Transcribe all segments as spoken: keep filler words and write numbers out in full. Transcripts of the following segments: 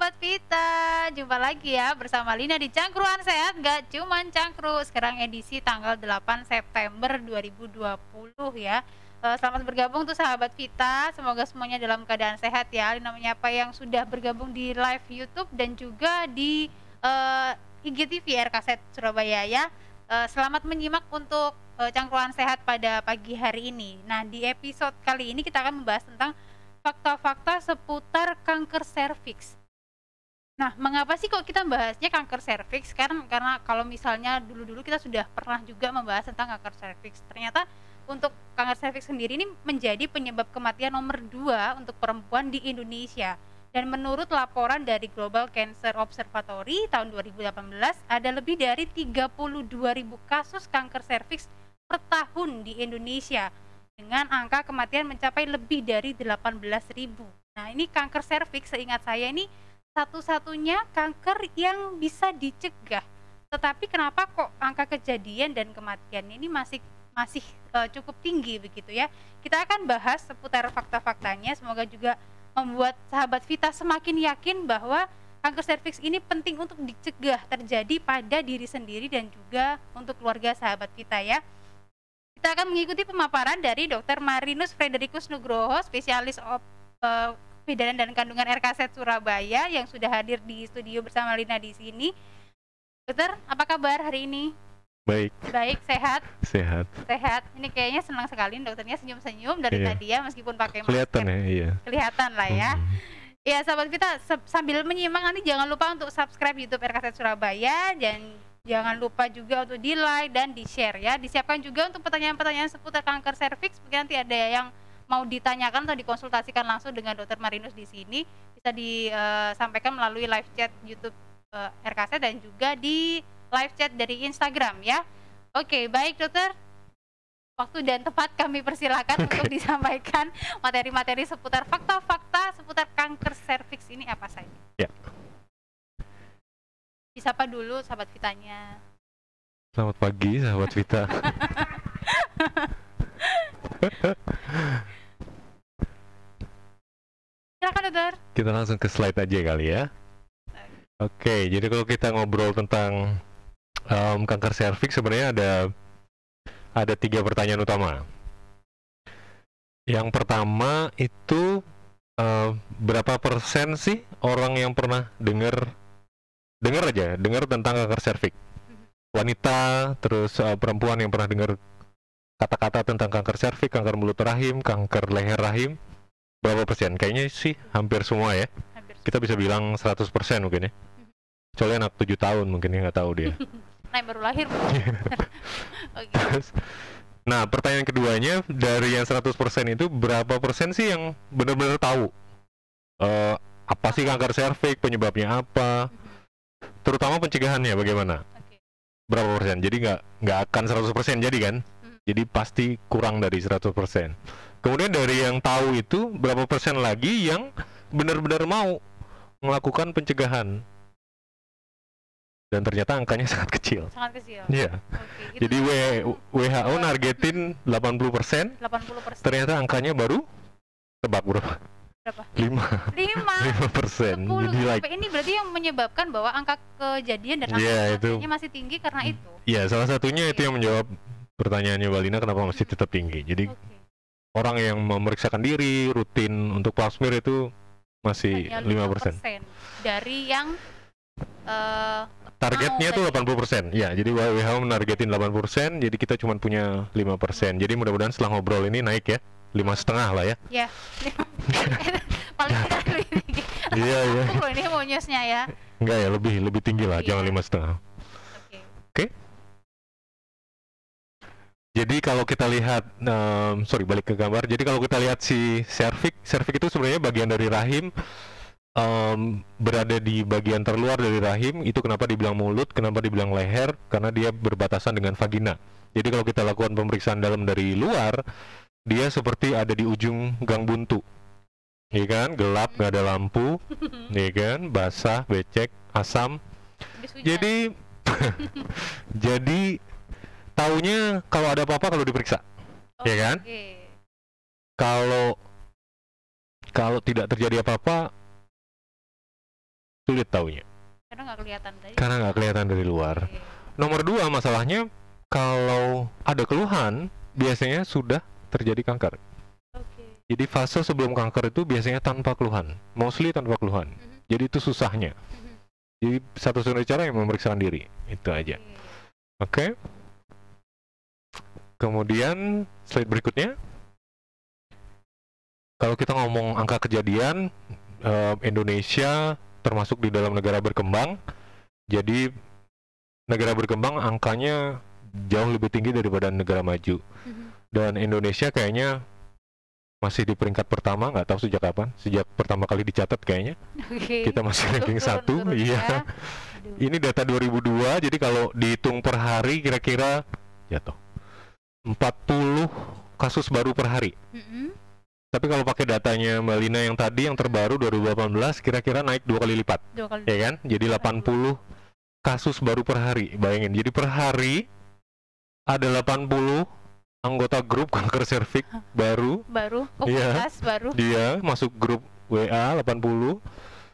sahabat Vita, jumpa lagi ya bersama Lina di Cangkruan Sehat, gak cuman cangkru. Sekarang edisi tanggal delapan September dua ribu dua puluh ya. Eh, Selamat bergabung tuh sahabat Vita, semoga semuanya dalam keadaan sehat ya. Lina menyapa yang sudah bergabung di live YouTube dan juga di eh, I G T V R K S Surabaya ya. Eh, Selamat menyimak untuk eh, Cangkruan Sehat pada pagi hari ini. Nah, di episode kali ini kita akan membahas tentang fakta-fakta seputar kanker serviks. Nah, mengapa sih kok kita membahasnya kanker serviks? Karena karena kalau misalnya dulu-dulu kita sudah pernah juga membahas tentang kanker serviks. Ternyata untuk kanker serviks sendiri ini menjadi penyebab kematian nomor dua untuk perempuan di Indonesia. Dan menurut laporan dari Global Cancer Observatory tahun dua ribu delapan belas, ada lebih dari tiga puluh dua ribu kasus kanker serviks per tahun di Indonesia, dengan angka kematian mencapai lebih dari delapan belas ribu. Nah, ini kanker serviks seingat saya ini satu-satunya kanker yang bisa dicegah. Tetapi kenapa kok angka kejadian dan kematiannya ini masih masih uh, cukup tinggi begitu ya? Kita akan bahas seputar fakta-faktanya, semoga juga membuat sahabat Vita semakin yakin bahwa kanker serviks ini penting untuk dicegah terjadi pada diri sendiri dan juga untuk keluarga sahabat Vita ya. Kita akan mengikuti pemaparan dari dokter Marinus Frederikus Nugroho, spesialis op, uh, bidanan dan kandungan R K S Surabaya yang sudah hadir di studio bersama Lina di sini. Dokter, apa kabar hari ini? Baik. Baik, sehat? Sehat. Sehat. Ini kayaknya senang sekali dokternya senyum-senyum dari Iya. tadi ya, meskipun pakai masker. Kelihatan ya, iya. Kelihatan lah ya. Hmm. Ya, sahabat kita sambil menyimak nanti jangan lupa untuk subscribe YouTube R K S Surabaya dan jangan lupa juga untuk di like dan di share ya. Disiapkan juga untuk pertanyaan-pertanyaan seputar kanker serviks. Mungkin nanti ada yang mau ditanyakan atau dikonsultasikan langsung dengan dokter Marinus di sini, bisa disampaikan melalui live chat YouTube uh, R K S dan juga di live chat dari Instagram ya. Oke, baik dokter. Waktu dan tempat kami persilakan untuk disampaikan materi-materi seputar fakta-fakta seputar kanker serviks ini apa saja. Ya. Disapa dulu sahabat Vitanya. Selamat pagi sahabat Vita. Silakan dokter. Kita langsung ke slide aja kali ya. Oke, jadi kalau kita ngobrol tentang um, kanker serviks sebenarnya ada ada tiga pertanyaan utama. Yang pertama itu uh, berapa persen sih orang yang pernah dengar dengar aja dengar tentang kanker serviks? Wanita, terus uh, perempuan yang pernah dengar kata-kata tentang kanker serviks, kanker mulut rahim, kanker leher rahim, berapa persen? Kayaknya sih hampir semua ya. Hampir Kita bisa bilang seratus persen mungkin ya. Soalnya anak tujuh tahun mungkin ya, nggak tahu dia. Nah, yang baru lahir. Oke. Terus, nah, pertanyaan keduanya, dari yang seratus persen itu berapa persen sih yang benar-benar tahu uh, apa sih kanker serviks, penyebabnya apa, terutama pencegahannya bagaimana? Oke. Berapa persen? Jadi nggak nggak akan seratus persen jadi kan? Jadi pasti kurang dari seratus persen. Kemudian dari yang tahu itu berapa persen lagi yang benar-benar mau melakukan pencegahan? Dan ternyata angkanya sangat kecil. Sangat kecil. Iya. Oke. Jadi W- WHO nargetin delapan puluh persen, delapan puluh persen. ternyata angkanya baru tebak berapa? Berapa? lima lima. persen. sepuluh. Jadi like, Sampai ini berarti yang menyebabkan bahwa angka kejadian dan angka Iya, itu. kematiannya masih tinggi karena itu. ya salah satunya itu Oke. yang menjawab pertanyaannya Mbak Lina, kenapa masih tetap tinggi. Jadi Oke. orang yang memeriksakan diri rutin untuk pap smear itu masih Hanya lima persen. dari yang eh, Targetnya mau tuh tadi. delapan puluh persen. Ya, jadi W H O menargetin delapan puluh persen, jadi kita cuma punya lima persen. Jadi mudah-mudahan setelah ngobrol ini naik ya. lima setengah lah ya. ya paling tidak lebih tinggi. Iya, iya. Aku loh ini mau newsnya ya. Enggak ya, lebih lebih tinggi lah, Iya. jangan lima setengah. Oke. Jadi kalau kita lihat, um, sorry balik ke gambar. Jadi kalau kita lihat si serviks, serviks itu sebenarnya bagian dari rahim, um, berada di bagian terluar dari rahim. Itu kenapa dibilang mulut, kenapa dibilang leher, karena dia berbatasan dengan vagina. Jadi kalau kita lakukan pemeriksaan dalam dari luar, dia seperti ada di ujung gang buntu, ya kan? Gelap, nggak ada lampu, ya kan? Basah, becek, asam. Habis hujan. Jadi, jadi taunya kalau ada apa-apa kalau diperiksa, Oh, ya kan? Oke. Kalau kalau tidak terjadi apa-apa, sulit taunya. Karena nggak kelihatan tadi. Karena nggak kelihatan dari luar. Oke. Nomor dua masalahnya, kalau ada keluhan, biasanya sudah terjadi kanker. Oke. Jadi fase sebelum kanker itu biasanya tanpa keluhan, mostly tanpa keluhan. Mhm. Jadi itu susahnya. Mhm. Jadi satu-satunya cara yang memeriksakan diri, itu aja. Oke. Oke. Kemudian slide berikutnya. Kalau kita ngomong angka kejadian, eh, Indonesia termasuk di dalam negara berkembang. Jadi negara berkembang angkanya jauh lebih tinggi daripada negara maju. Mhm. Dan Indonesia kayaknya masih di peringkat pertama, nggak tahu sejak kapan. Sejak pertama kali dicatat kayaknya. Oke. Kita masih ranking Turun, satu. turun Iya. ya. Aduh. Ini data dua ribu dua, jadi kalau dihitung per hari kira-kira jatuh empat puluh kasus baru per hari. Mhm. Tapi kalau pakai datanya Mbak Lina yang tadi yang terbaru dua ribu delapan belas kira-kira naik dua kali lipat. Dua kali. Ya kan? Jadi delapan puluh kasus baru per hari. Bayangin, jadi per hari ada delapan puluh anggota grup kanker serviks baru. Baru. Iya. Komunitas baru. Dia masuk grup W A delapan puluh.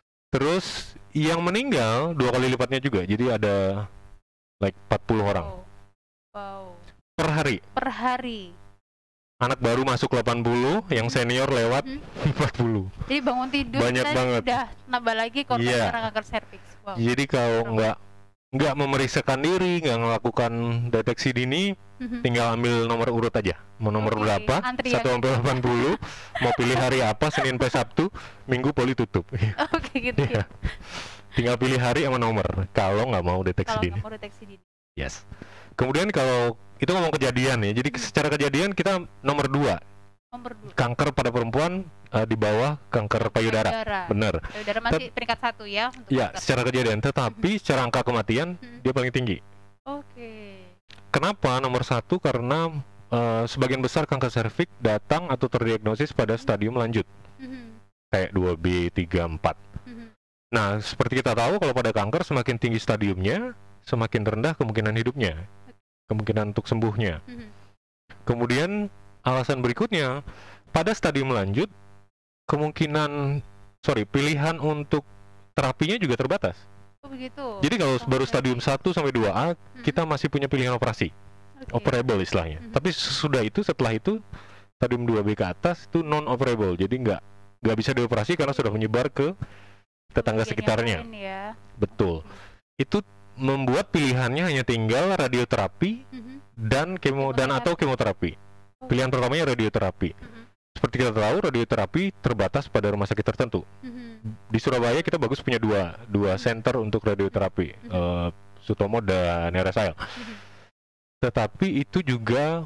Terus yang meninggal dua kali lipatnya juga. Jadi ada like empat puluh orang Wow. Wow. per hari. Per hari. Anak baru masuk delapan puluh, yang senior lewat Mhm. empat puluh. Jadi bangun tidur Banyak dan banget. udah nambah lagi korban Iya. karena kanker serviks. Wow. Jadi kalau Serem. nggak nggak memeriksakan diri, nggak melakukan deteksi dini, Mhm. tinggal ambil nomor urut aja. Mau nomor Oke, berapa? antrian. satu sampai delapan puluh. Mau pilih hari apa? Senin sampai Sabtu, Minggu poli tutup. Oke gitu Iya. ya. Tinggal pilih hari sama nomor. Kalau nggak mau deteksi Kalau dini. nggak mau deteksi dini. Yes. Kemudian kalau itu ngomong kejadian ya. Jadi secara kejadian kita nomor dua, Nomor dua. kanker pada perempuan eh, di bawah kanker payudara. Payudara. Bener. Payudara masih peringkat satu ya. Untuk Ya, kanker. secara kejadian. Tetapi secara angka kematian Mhm. dia paling tinggi. Oke. Kenapa nomor satu? Karena eh, sebagian besar kanker serviks datang atau terdiagnosis pada stadium lanjut, Mhm. kayak dua B, tiga, empat. Mhm. Nah, seperti kita tahu kalau pada kanker semakin tinggi stadiumnya, semakin rendah kemungkinan hidupnya, kemungkinan untuk sembuhnya. Mhm. Kemudian alasan berikutnya, pada stadium lanjut kemungkinan, sorry, pilihan untuk terapinya juga terbatas. Oh begitu. Jadi kalau Oh, baru oke. stadium satu sampai dua A, Mhm. kita masih punya pilihan operasi, Oke. operable istilahnya. Mhm. Tapi sesudah itu, setelah itu, stadium dua B ke atas itu non operable. Jadi nggak nggak bisa dioperasi karena sudah menyebar ke tetangga Bagian sekitarnya. yang lain ya. Betul. Itu membuat pilihannya hanya tinggal radioterapi Mhm. dan kemo dan atau kemoterapi. Oh. Pilihan pertamanya radioterapi. Mhm. Seperti kita tahu, radioterapi terbatas pada rumah sakit tertentu. Mhm. Di Surabaya kita bagus punya dua dua center untuk radioterapi, Mhm. eh, Sutomo dan R S I L. Mhm. Tetapi itu juga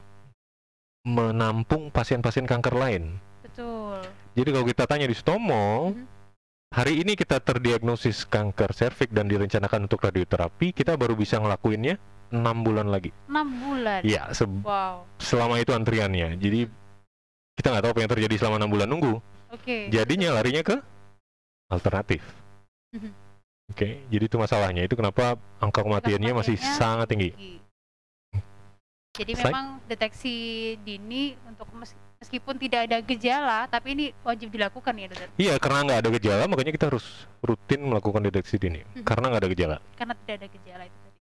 menampung pasien-pasien kanker lain. Betul. Jadi kalau kita tanya di Sutomo, Mhm. hari ini kita terdiagnosis kanker serviks dan direncanakan untuk radioterapi, kita baru bisa ngelakuinnya enam bulan lagi. enam bulan. Iya, se- Wow. selama itu antriannya. Jadi kita nggak tahu apa yang terjadi selama enam bulan nunggu. Oke. Jadinya larinya ke alternatif. Mhm. Oke, jadi itu masalahnya. Itu kenapa angka kematiannya masih kematiannya sangat tinggi. Jadi Slide. memang deteksi dini untuk mes- meskipun tidak ada gejala, tapi ini wajib dilakukan ya dokter, Iya, karena nggak ada gejala, makanya kita harus rutin melakukan deteksi dini. Mhm. Karena nggak ada gejala. karena tidak ada gejala itu tadi.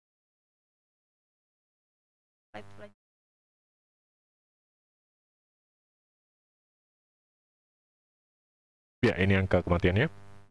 Slide selanjutnya. Ya, ini angka kematiannya.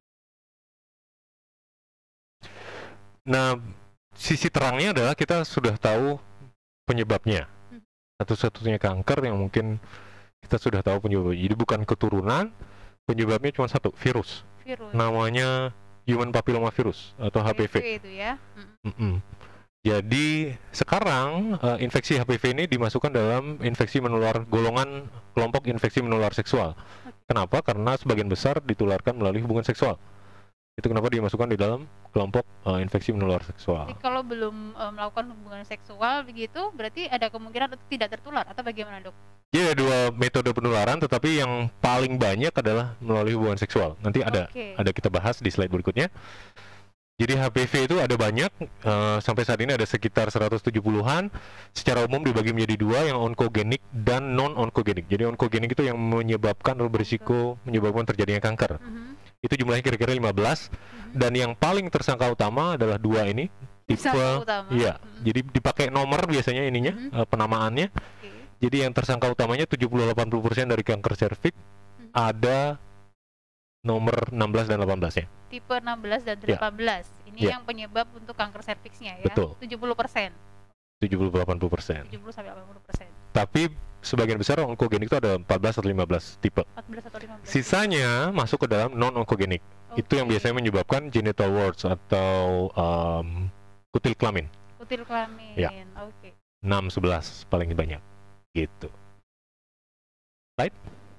Nah, sisi terangnya adalah kita sudah tahu penyebabnya. Hmm. Satu-satunya kanker yang mungkin kita sudah tahu penyebabnya. Jadi bukan keturunan, penyebabnya cuma satu, virus. Virus. Namanya human papilloma virus atau H P V. itu ya. Mm-mm. Mm-mm. Jadi sekarang eh, infeksi H P V ini dimasukkan dalam infeksi menular golongan kelompok infeksi menular seksual. Kenapa? Karena sebagian besar ditularkan melalui hubungan seksual. Itu kenapa dimasukkan di dalam kelompok eh, infeksi menular seksual. Jadi kalau belum eh, melakukan hubungan seksual begitu, berarti ada kemungkinan untuk tidak tertular atau bagaimana dok? Jadi ada dua metode penularan, tetapi yang paling banyak adalah melalui hubungan seksual. Nanti ada Oke. ada kita bahas di slide berikutnya. Jadi H P V itu ada banyak, eh, sampai saat ini ada sekitar seratus tujuh puluhan. Secara umum dibagi menjadi dua, yang onkogenik dan non onkogenik. Jadi onkogenik itu yang menyebabkan berisiko menyebabkan terjadinya kanker. Mhm. itu jumlahnya kira-kira lima belas. Mm-hmm. Dan yang paling tersangka utama adalah dua ini tipe, iya, mm-hmm. jadi dipakai nomor biasanya ininya, mm-hmm. uh, penamaannya. Okay. Jadi yang tersangka utamanya tujuh puluh sampai delapan puluh persen dari kanker serviks, mm-hmm. ada nomor enam belas dan delapan belas ya. Tipe enam belas dan delapan belas. Ya. Ini ya. Yang penyebab untuk kanker serviksnya ya. Betul. tujuh puluh persen. tujuh puluh sampai delapan puluh persen. tujuh puluh sampai delapan puluh persen. Tapi sebagian besar onkogenik itu ada empat belas atau lima belas tipe. empat belas atau lima belas. Sisanya masuk ke dalam non onkogenik. Okay. Itu yang biasanya menyebabkan genital warts atau um, kutil kelamin. Kutil kelamin. Ya. Oke. Okay. enam sebelas paling banyak. Gitu. Slide.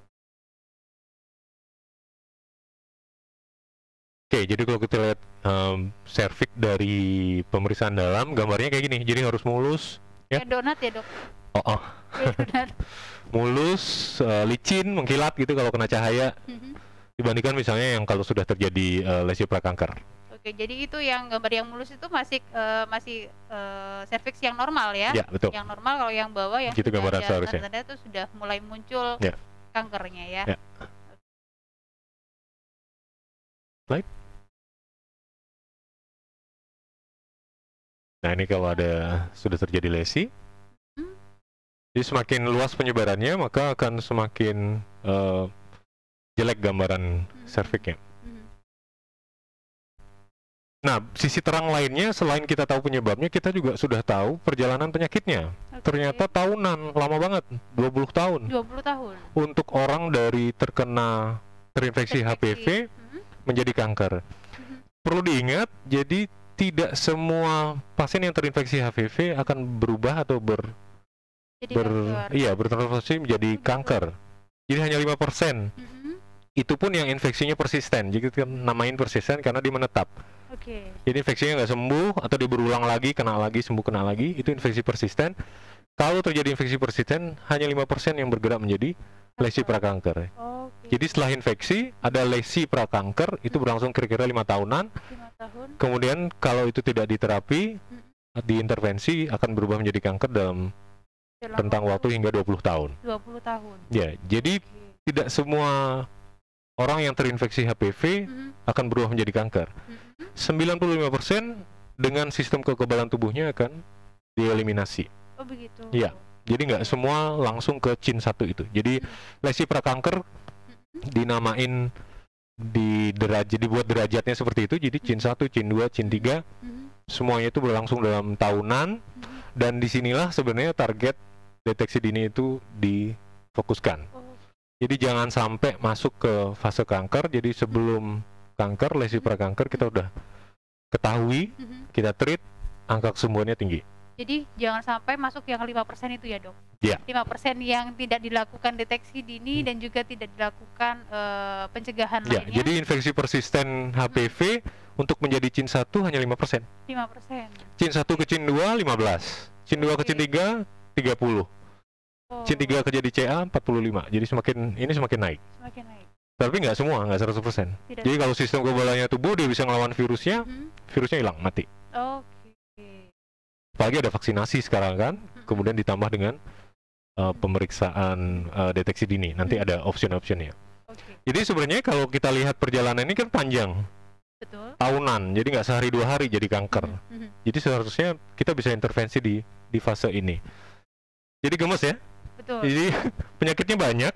Oke, jadi kalau kita lihat um, serviks dari pemeriksaan dalam, gambarnya kayak gini. Jadi harus mulus. Ya, kayak donat ya, Dok? Oh, oh. Donat. Mulus, uh, licin, mengkilat gitu kalau kena cahaya. Mm-hmm. Dibandingkan misalnya yang kalau sudah terjadi uh, lesi prakanker. Oke, jadi itu yang gambar yang mulus itu masih uh, masih uh, serviks yang normal ya? Ya, betul. Yang normal, kalau yang bawah yang gitu gambaran seharusnya. Tanda-tanda itu sudah mulai muncul ya. Kankernya ya. Ya. Slide. Nah ini kalau ada sudah terjadi lesi, hmm? jadi semakin luas penyebarannya maka akan semakin uh, jelek gambaran hmm. serviknya. Hmm. Nah sisi terang lainnya selain kita tahu penyebabnya, kita juga sudah tahu perjalanan penyakitnya. Okay. Ternyata tahunan, lama banget, dua puluh tahun. dua puluh tahun. Untuk orang dari terkena terinfeksi H P V hmm? menjadi kanker. Hmm. Perlu diingat, jadi tidak semua pasien yang terinfeksi H P V akan berubah atau ber, ber iya bertransformasi menjadi kanker. Jadi hanya lima persen. Mm-hmm. Itu pun yang infeksinya persisten. Jadi kita namain persisten karena dia menetap. Okay. Jadi infeksinya nggak sembuh atau dia berulang lagi, kena lagi, sembuh, kena lagi, itu infeksi persisten. Kalau terjadi infeksi persisten, hanya lima persen yang bergerak menjadi lesi prakanker. Okay. Jadi setelah infeksi ada lesi prakanker, itu berlangsung kira-kira lima tahunan. lima tahun. Kemudian kalau itu tidak diterapi, hmm. diintervensi akan berubah menjadi kanker dalam, dalam rentang waktu, waktu hingga dua puluh tahun. dua puluh tahun. Ya, jadi okay. tidak semua orang yang terinfeksi H P V hmm. akan berubah menjadi kanker. Hmm. sembilan puluh lima persen dengan sistem kekebalan tubuhnya akan dieliminasi. Oh begitu. Iya. Jadi nggak semua langsung ke C I N satu itu. Jadi hmm. lesi prakanker hmm. dinamain di derajat, dibuat derajatnya seperti itu. Jadi C I N satu, C I N dua, C I N tiga hmm. semuanya itu berlangsung dalam tahunan. Hmm. Dan disinilah sebenarnya target deteksi dini itu difokuskan. Oh. Jadi jangan sampai masuk ke fase kanker. Jadi sebelum kanker, lesi prakanker kita udah ketahui, hmm. kita treat, angka kesembuhannya tinggi. Jadi jangan sampai masuk yang lima persen itu ya, Dok? Iya. lima persen yang tidak dilakukan deteksi dini hmm. dan juga tidak dilakukan uh, pencegahan ya, lainnya. Jadi infeksi persisten H P V hmm. untuk menjadi C I N satu hanya lima persen. lima persen. C I N satu ke C I N dua lima belas. C I N dua okay. ke C I N tiga tiga puluh. Oh. C I N tiga ke jadi C A empat puluh lima. Jadi semakin ini semakin naik. Semakin naik. Tapi nggak semua, nggak seratus persen. Tidak. Jadi kalau sistem kekebalannya tubuh dia bisa ngelawan virusnya, hmm. virusnya hilang, mati. Oke. Apalagi ada vaksinasi sekarang kan, hmm. kemudian ditambah dengan uh, pemeriksaan uh, deteksi dini. Nanti hmm. ada option-optionnya. Okay. Jadi sebenarnya kalau kita lihat perjalanan ini kan panjang. Betul. Tahunan, jadi nggak sehari dua hari jadi kanker. Hmm. Jadi seharusnya kita bisa intervensi di di fase ini. Jadi gemes ya. Betul. Jadi penyakitnya banyak,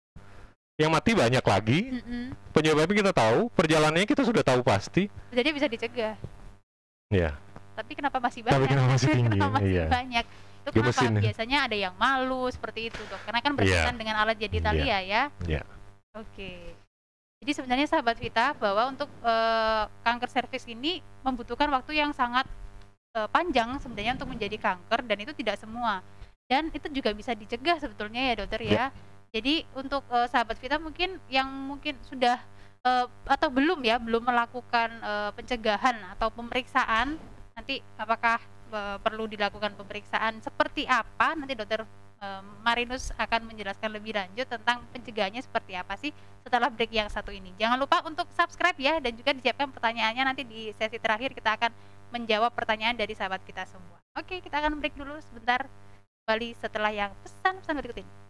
yang mati banyak lagi. Mm-mm. Penyebabnya kita tahu, perjalanannya kita sudah tahu pasti. Jadi bisa dicegah. Ya. Tapi kenapa masih banyak? Tapi kenapa masih tinggi? Kenapa masih iya. banyak? Itu kenapa Gemesin. Biasanya ada yang malu seperti itu, Dok? Karena kan berkaitan yeah. dengan alat genitalia yeah. ya. Iya. Yeah. Oke. Jadi sebenarnya sahabat Vita, bahwa untuk uh, kanker serviks ini membutuhkan waktu yang sangat uh, panjang sebenarnya untuk menjadi kanker, dan itu tidak semua. Dan itu juga bisa dicegah sebetulnya ya, Dokter ya. Yeah. Jadi untuk uh, sahabat Vita mungkin yang mungkin sudah uh, atau belum ya, belum melakukan uh, pencegahan atau pemeriksaan, nanti apakah uh, perlu dilakukan pemeriksaan seperti apa, nanti Dokter uh, Marinus akan menjelaskan lebih lanjut tentang pencegahannya seperti apa sih setelah break yang satu ini. Jangan lupa untuk subscribe ya, dan juga disiapkan pertanyaannya, nanti di sesi terakhir kita akan menjawab pertanyaan dari sahabat kita semua. Oke, kita akan break dulu sebentar, kembali setelah yang pesan-pesan berikut ini.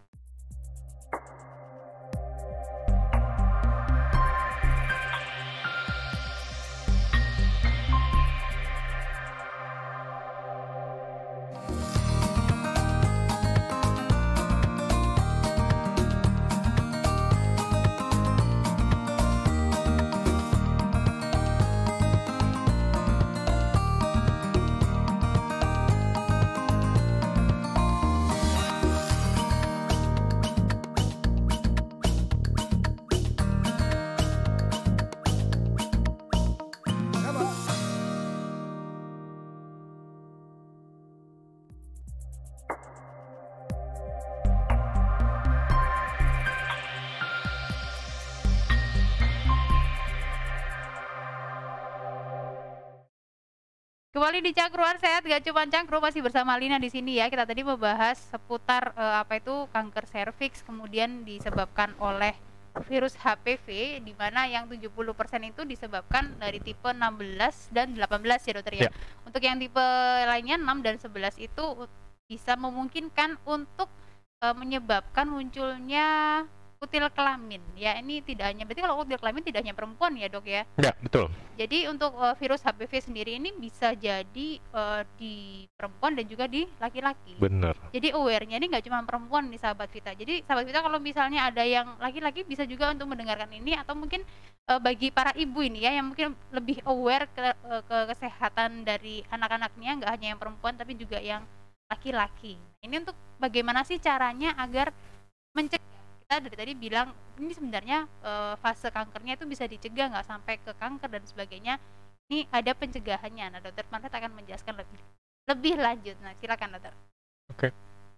Kembali di Cangkruan Sehat, gak cuma cangkru, masih bersama Lina di sini ya. Kita tadi membahas seputar eh, apa itu kanker serviks, kemudian disebabkan oleh virus H P V, di mana yang tujuh puluh persen itu disebabkan dari tipe enam belas dan delapan belas ya dokter ya. Ya. Untuk yang tipe lainnya enam dan sebelas itu bisa memungkinkan untuk eh, menyebabkan munculnya kutil kelamin. Ya, ini tidak hanya, berarti kalau kutil kelamin tidak hanya perempuan ya dok ya. Ya, betul. Jadi untuk uh, virus H P V sendiri ini bisa jadi uh, di perempuan dan juga di laki-laki. Bener. Jadi aware-nya ini nggak cuma perempuan nih sahabat Vita. Jadi sahabat Vita kalau misalnya ada yang laki-laki bisa juga untuk mendengarkan ini, atau mungkin uh, bagi para ibu ini ya yang mungkin lebih aware ke, uh, ke kesehatan dari anak-anaknya, nggak hanya yang perempuan tapi juga yang laki-laki. Ini untuk bagaimana sih caranya agar mencegah. Kita dari tadi bilang ini sebenarnya e, fase kankernya itu bisa dicegah, nggak sampai ke kanker dan sebagainya. Ini ada pencegahannya. Nah, dokter Manfred akan menjelaskan lebih lebih lanjut. Nah, silakan dokter. Oke.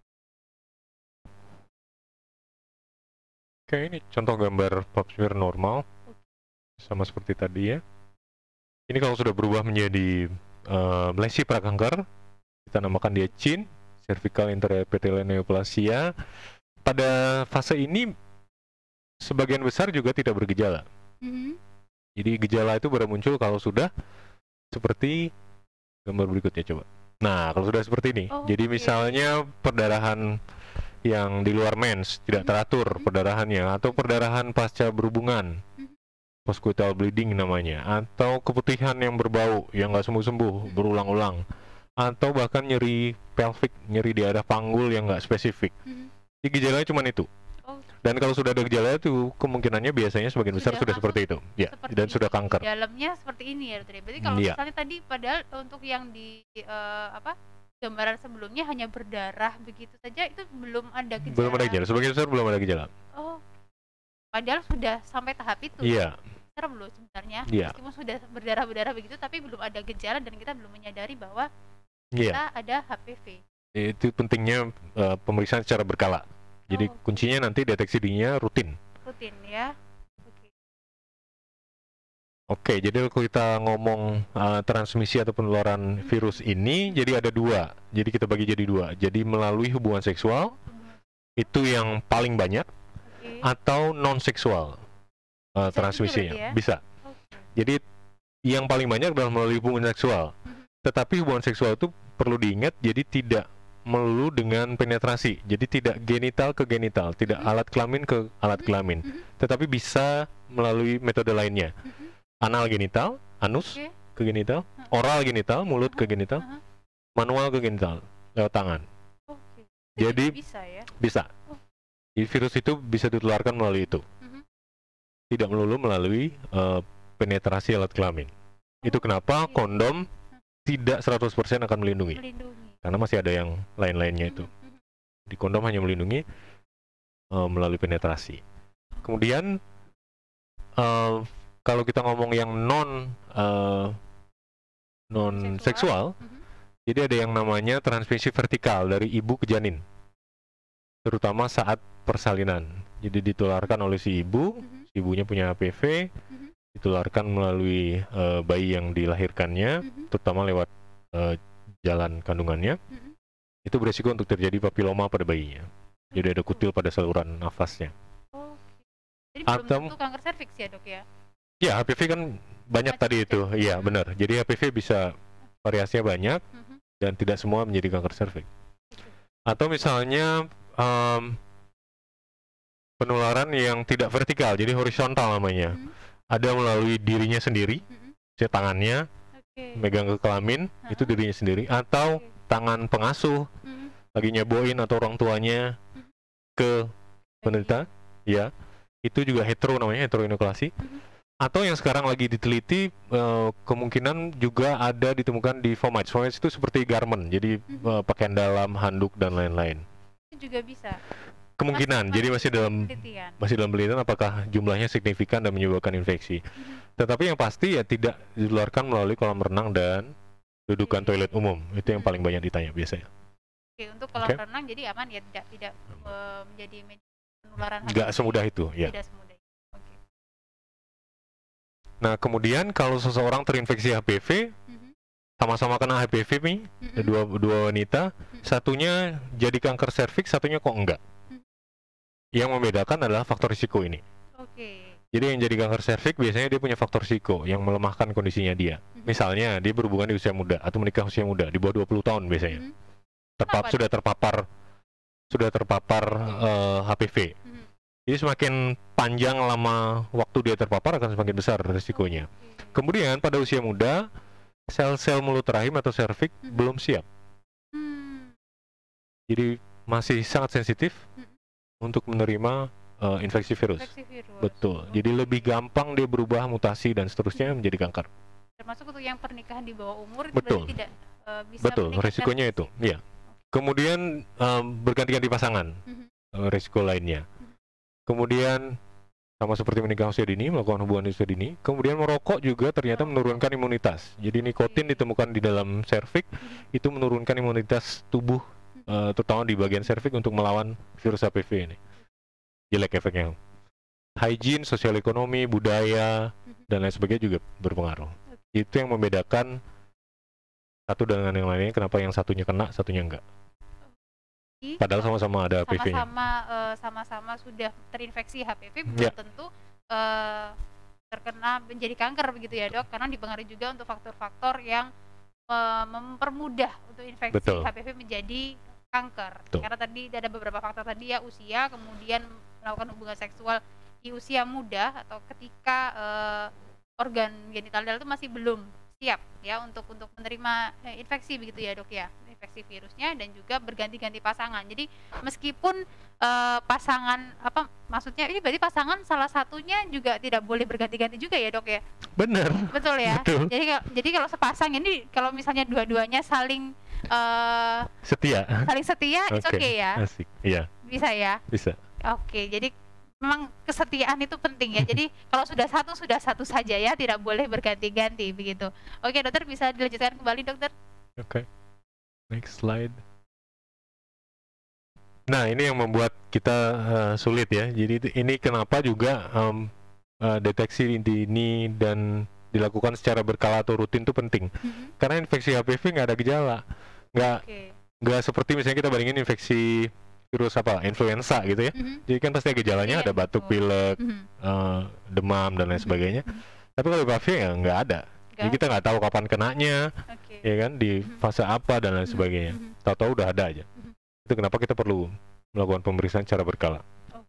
Oke, ini contoh gambar pap smear normal, sama seperti tadi ya. Ini kalau sudah berubah menjadi uh, lesi prakanker, kita namakan dia C I N, cervical intraepithelial neoplasia. Pada fase ini sebagian besar juga tidak bergejala. Mm-hmm. Jadi gejala itu baru muncul kalau sudah seperti gambar berikutnya coba. Nah, kalau sudah seperti ini, Oh, jadi okay. misalnya perdarahan yang di luar mens tidak teratur Mm-hmm. perdarahannya, atau perdarahan pasca berhubungan, Mm-hmm. postcoital bleeding namanya, atau keputihan yang berbau yang nggak sembuh-sembuh berulang-ulang, atau bahkan nyeri pelvic, nyeri di arah panggul yang nggak spesifik. Mm-hmm. Jadi gejalanya cuma itu. Oh. Dan kalau sudah ada gejala itu, kemungkinannya biasanya sebagian besar Sudah sudah seperti itu, ya, seperti dan ini. sudah kanker. Di dalamnya seperti ini ya dokter. Berarti kalau Iya. misalnya tadi padahal untuk yang di uh, apa gambaran sebelumnya hanya berdarah begitu saja, itu belum ada gejala. Belum ada gejala, sebagian besar belum ada gejala. Oh, padahal sudah sampai tahap itu. Iya. Serem loh sebenarnya. Iya. Meskipun sudah berdarah-berdarah begitu, tapi belum ada gejala dan kita belum menyadari bahwa Iya. kita ada H P V. Itu pentingnya uh, pemeriksaan secara berkala. Jadi Oh. kuncinya nanti deteksi dininya rutin. Rutin ya. Oke. Oke, jadi kalau kita ngomong uh, transmisi atau penularan Mhm. virus ini, jadi ada dua. Jadi kita bagi jadi dua. Jadi melalui hubungan seksual, itu yang paling banyak, Oke. atau non seksual uh, Bisa transmisinya. juga berarti ya? Bisa. Oke. Jadi yang paling banyak adalah melalui hubungan seksual. Mhm. Tetapi hubungan seksual itu perlu diingat, jadi tidak melulu dengan penetrasi. Jadi tidak genital ke genital, tidak Mhm. alat kelamin ke alat Mhm. kelamin. Mhm. Tetapi bisa melalui metode lainnya. Mhm. Anal genital, anus Oke. ke genital, Heeh. oral genital, mulut ke genital, Heeh. manual ke genital, lewat tangan. Oke. Itu Jadi juga bisa ya. bisa. Oh. Jadi virus itu bisa ditularkan melalui itu. Mhm. Tidak melulu melalui uh, penetrasi alat kelamin. Itu kenapa Oke. kondom tidak seratus persen akan melindungi. Melindungi. Karena masih ada yang lain-lainnya itu. Mhm. Mhm. Di kondom hanya melindungi uh, melalui penetrasi. Kemudian uh, kalau kita ngomong yang non uh, non seksual, Mhm. jadi ada yang namanya transmisi vertikal dari ibu ke janin, terutama saat persalinan. Jadi ditularkan oleh si ibu, Mhm. si ibunya punya H P V, Mhm. ditularkan melalui uh, bayi yang dilahirkannya, Mhm. terutama lewat uh, jalan kandungannya. Mhm. Itu beresiko untuk terjadi papiloma pada bayinya. Jadi ada kutil pada saluran nafasnya. Oke. Jadi Atau- belum tentu kanker serviks ya dok ya? Ya, H P V kan banyak Macam tadi ya. itu. Iya, Mhm. benar. Jadi H P V bisa variasinya banyak Mhm. dan tidak semua menjadi kanker serviks. Atau misalnya em, penularan yang tidak vertikal, jadi horizontal namanya. Mhm. Ada melalui dirinya sendiri, Mhm. si tangannya Oke. megang ke kelamin, Ha-ha. itu dirinya sendiri, atau Oke. tangan pengasuh Mhm. lagi nyeboin atau orang tuanya Mhm. ke penderita, ya. Itu juga hetero namanya, heteroinokulasi. Mhm. Atau yang sekarang lagi diteliti, eh, kemungkinan juga ada ditemukan di fomites. Fomites itu seperti garment, jadi Mhm. eh, pakaian dalam, handuk dan lain-lain. Itu juga bisa. Kemungkinan, Masih- jadi masih dalam penelitian. masih dalam penelitian apakah jumlahnya signifikan dan menyebabkan infeksi. Mhm. Tetapi yang pasti ya tidak ditularkan melalui kolam renang dan dudukan Oke. toilet umum. Itu yang Hmm. paling banyak ditanya biasanya. Oke, untuk kolam Oke. renang jadi aman ya, tidak tidak eh, menjadi media penularan Nggak H P V. semudah itu, ya. Tidak semudah itu. Oke. Nah, kemudian kalau seseorang terinfeksi H P V, Mhm. sama-sama kena H P V nih, Mm-mm. dua dua wanita, Mm. satunya jadi kanker serviks, satunya kok enggak. Mm. Yang membedakan adalah faktor risiko ini. Oke. Jadi yang jadi kanker serviks biasanya dia punya faktor risiko yang melemahkan kondisinya dia. Mhm. Misalnya dia berhubungan di usia muda atau menikah usia muda di bawah dua puluh tahun biasanya. Mhm. Terpap Kenapa sudah terpapar sudah terpapar eh, H P V. Mhm. Jadi semakin panjang lama waktu dia terpapar akan semakin besar risikonya. Oke. Kemudian pada usia muda sel-sel mulut rahim atau serviks Mhm. belum siap. Hmm. Jadi masih sangat sensitif Mhm. untuk menerima uh, infeksi virus. Infeksi virus. Betul. Oke. Jadi lebih gampang dia berubah mutasi dan seterusnya menjadi kanker. Termasuk untuk yang pernikahan di bawah umur itu Betul. berarti tidak eh, bisa Betul, meningkatkan risikonya itu. Iya. Kemudian um, berganti-ganti pasangan, Mhm. uh, risiko lainnya. Kemudian sama seperti menikah usia dini, melakukan hubungan usia dini. Kemudian merokok juga ternyata Merokok. menurunkan imunitas. Jadi nikotin Oke. ditemukan di dalam serviks, Mhm. itu menurunkan imunitas tubuh, uh, terutama di bagian serviks untuk melawan virus H P V ini. Jelek efeknya. Hygiene, sosial ekonomi, budaya, Mhm. dan lain sebagainya juga berpengaruh. Itu yang membedakan satu dengan yang lainnya, kenapa yang satunya kena, satunya enggak. Jadi, Padahal sama-sama ada H P V-nya. sama-sama eh, sama-sama sudah terinfeksi H P V belum Ya. tentu eh, terkena menjadi kanker begitu ya dok, karena dipengaruhi juga untuk faktor-faktor yang eh, mempermudah untuk infeksi Betul. H P V menjadi kanker. Betul. Karena tadi ada beberapa faktor tadi ya, usia, kemudian melakukan hubungan seksual di usia muda atau ketika eh, organ genital itu masih belum siap ya untuk untuk menerima eh, infeksi begitu ya dok ya, infeksi virusnya, dan juga berganti-ganti pasangan. Jadi meskipun eh, pasangan apa maksudnya ini berarti pasangan salah satunya juga tidak boleh berganti-ganti juga ya dok ya, Bener. betul ya. Betul. Jadi kalau jadi kalau sepasang ini kalau misalnya dua-duanya saling eh, Setia. saling setia, it's Oke, okay ya, asik. Iya, bisa ya. bisa. Oke, jadi memang kesetiaan itu penting ya. Jadi kalau sudah satu sudah satu saja ya, tidak boleh berganti-ganti begitu. Oke dokter, bisa dilanjutkan kembali dokter. Oke. Next slide. Nah, ini yang membuat kita uh, sulit ya. Jadi itu- ini kenapa juga um, uh, deteksi dini dan dilakukan secara berkala atau rutin itu penting. Mhm. Karena infeksi H P V nggak ada gejala. Nggak Oke. nggak seperti misalnya kita bandingin infeksi virus apa, influenza gitu ya. Mhm. Jadi kan pasti gejalanya Iya, ada batuk, betul. pilek, Mhm. uh, demam dan lain Mhm. sebagainya. Mhm. Tapi kalau H P V ya nggak ada. Jadi Nggak kita nggak tahu kapan kenanya, Oke. ya kan, di Mhm. fase apa dan lain Mhm. sebagainya. Mhm. Tahu-tahu udah ada aja. Mhm. Itu kenapa kita perlu melakukan pemeriksaan secara berkala. Oh.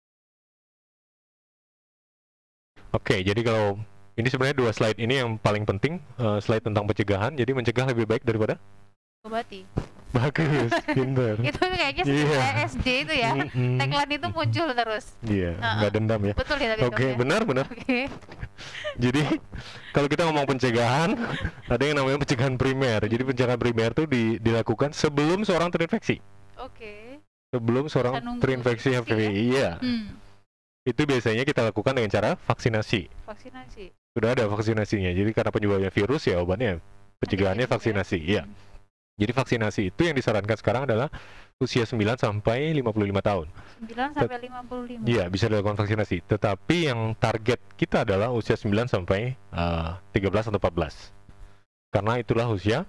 Oke, jadi kalau ini sebenarnya dua slide ini yang paling penting, uh, slide tentang pencegahan. Jadi mencegah lebih baik daripada Obati. bagus, pinter. Itu kayaknya sejak Iya. saya S D itu ya. Mm-mm. Tagline itu muncul terus. Iya, Heeh. nggak dendam ya. Betul ya tadi dok Oke, ya? benar benar. Oke. Jadi kalau kita ngomong pencegahan, ada yang namanya pencegahan primer. Jadi pencegahan primer itu di- dilakukan sebelum seorang terinfeksi. Oke. Sebelum seorang Kita nunggu terinfeksi H P V. infeksi ya? Iya. Hmm. Itu biasanya kita lakukan dengan cara vaksinasi. Vaksinasi. Sudah ada vaksinasinya. Jadi karena penyebabnya virus ya obatnya pencegahannya Ada juga ya? vaksinasi. Iya. Hmm. Jadi vaksinasi itu yang disarankan sekarang adalah usia sembilan sampai lima puluh lima tahun. sembilan sampai lima puluh lima. Iya, bisa dilakukan vaksinasi. Tetapi yang target kita adalah usia sembilan sampai eh, tiga belas atau empat belas. Karena itulah usia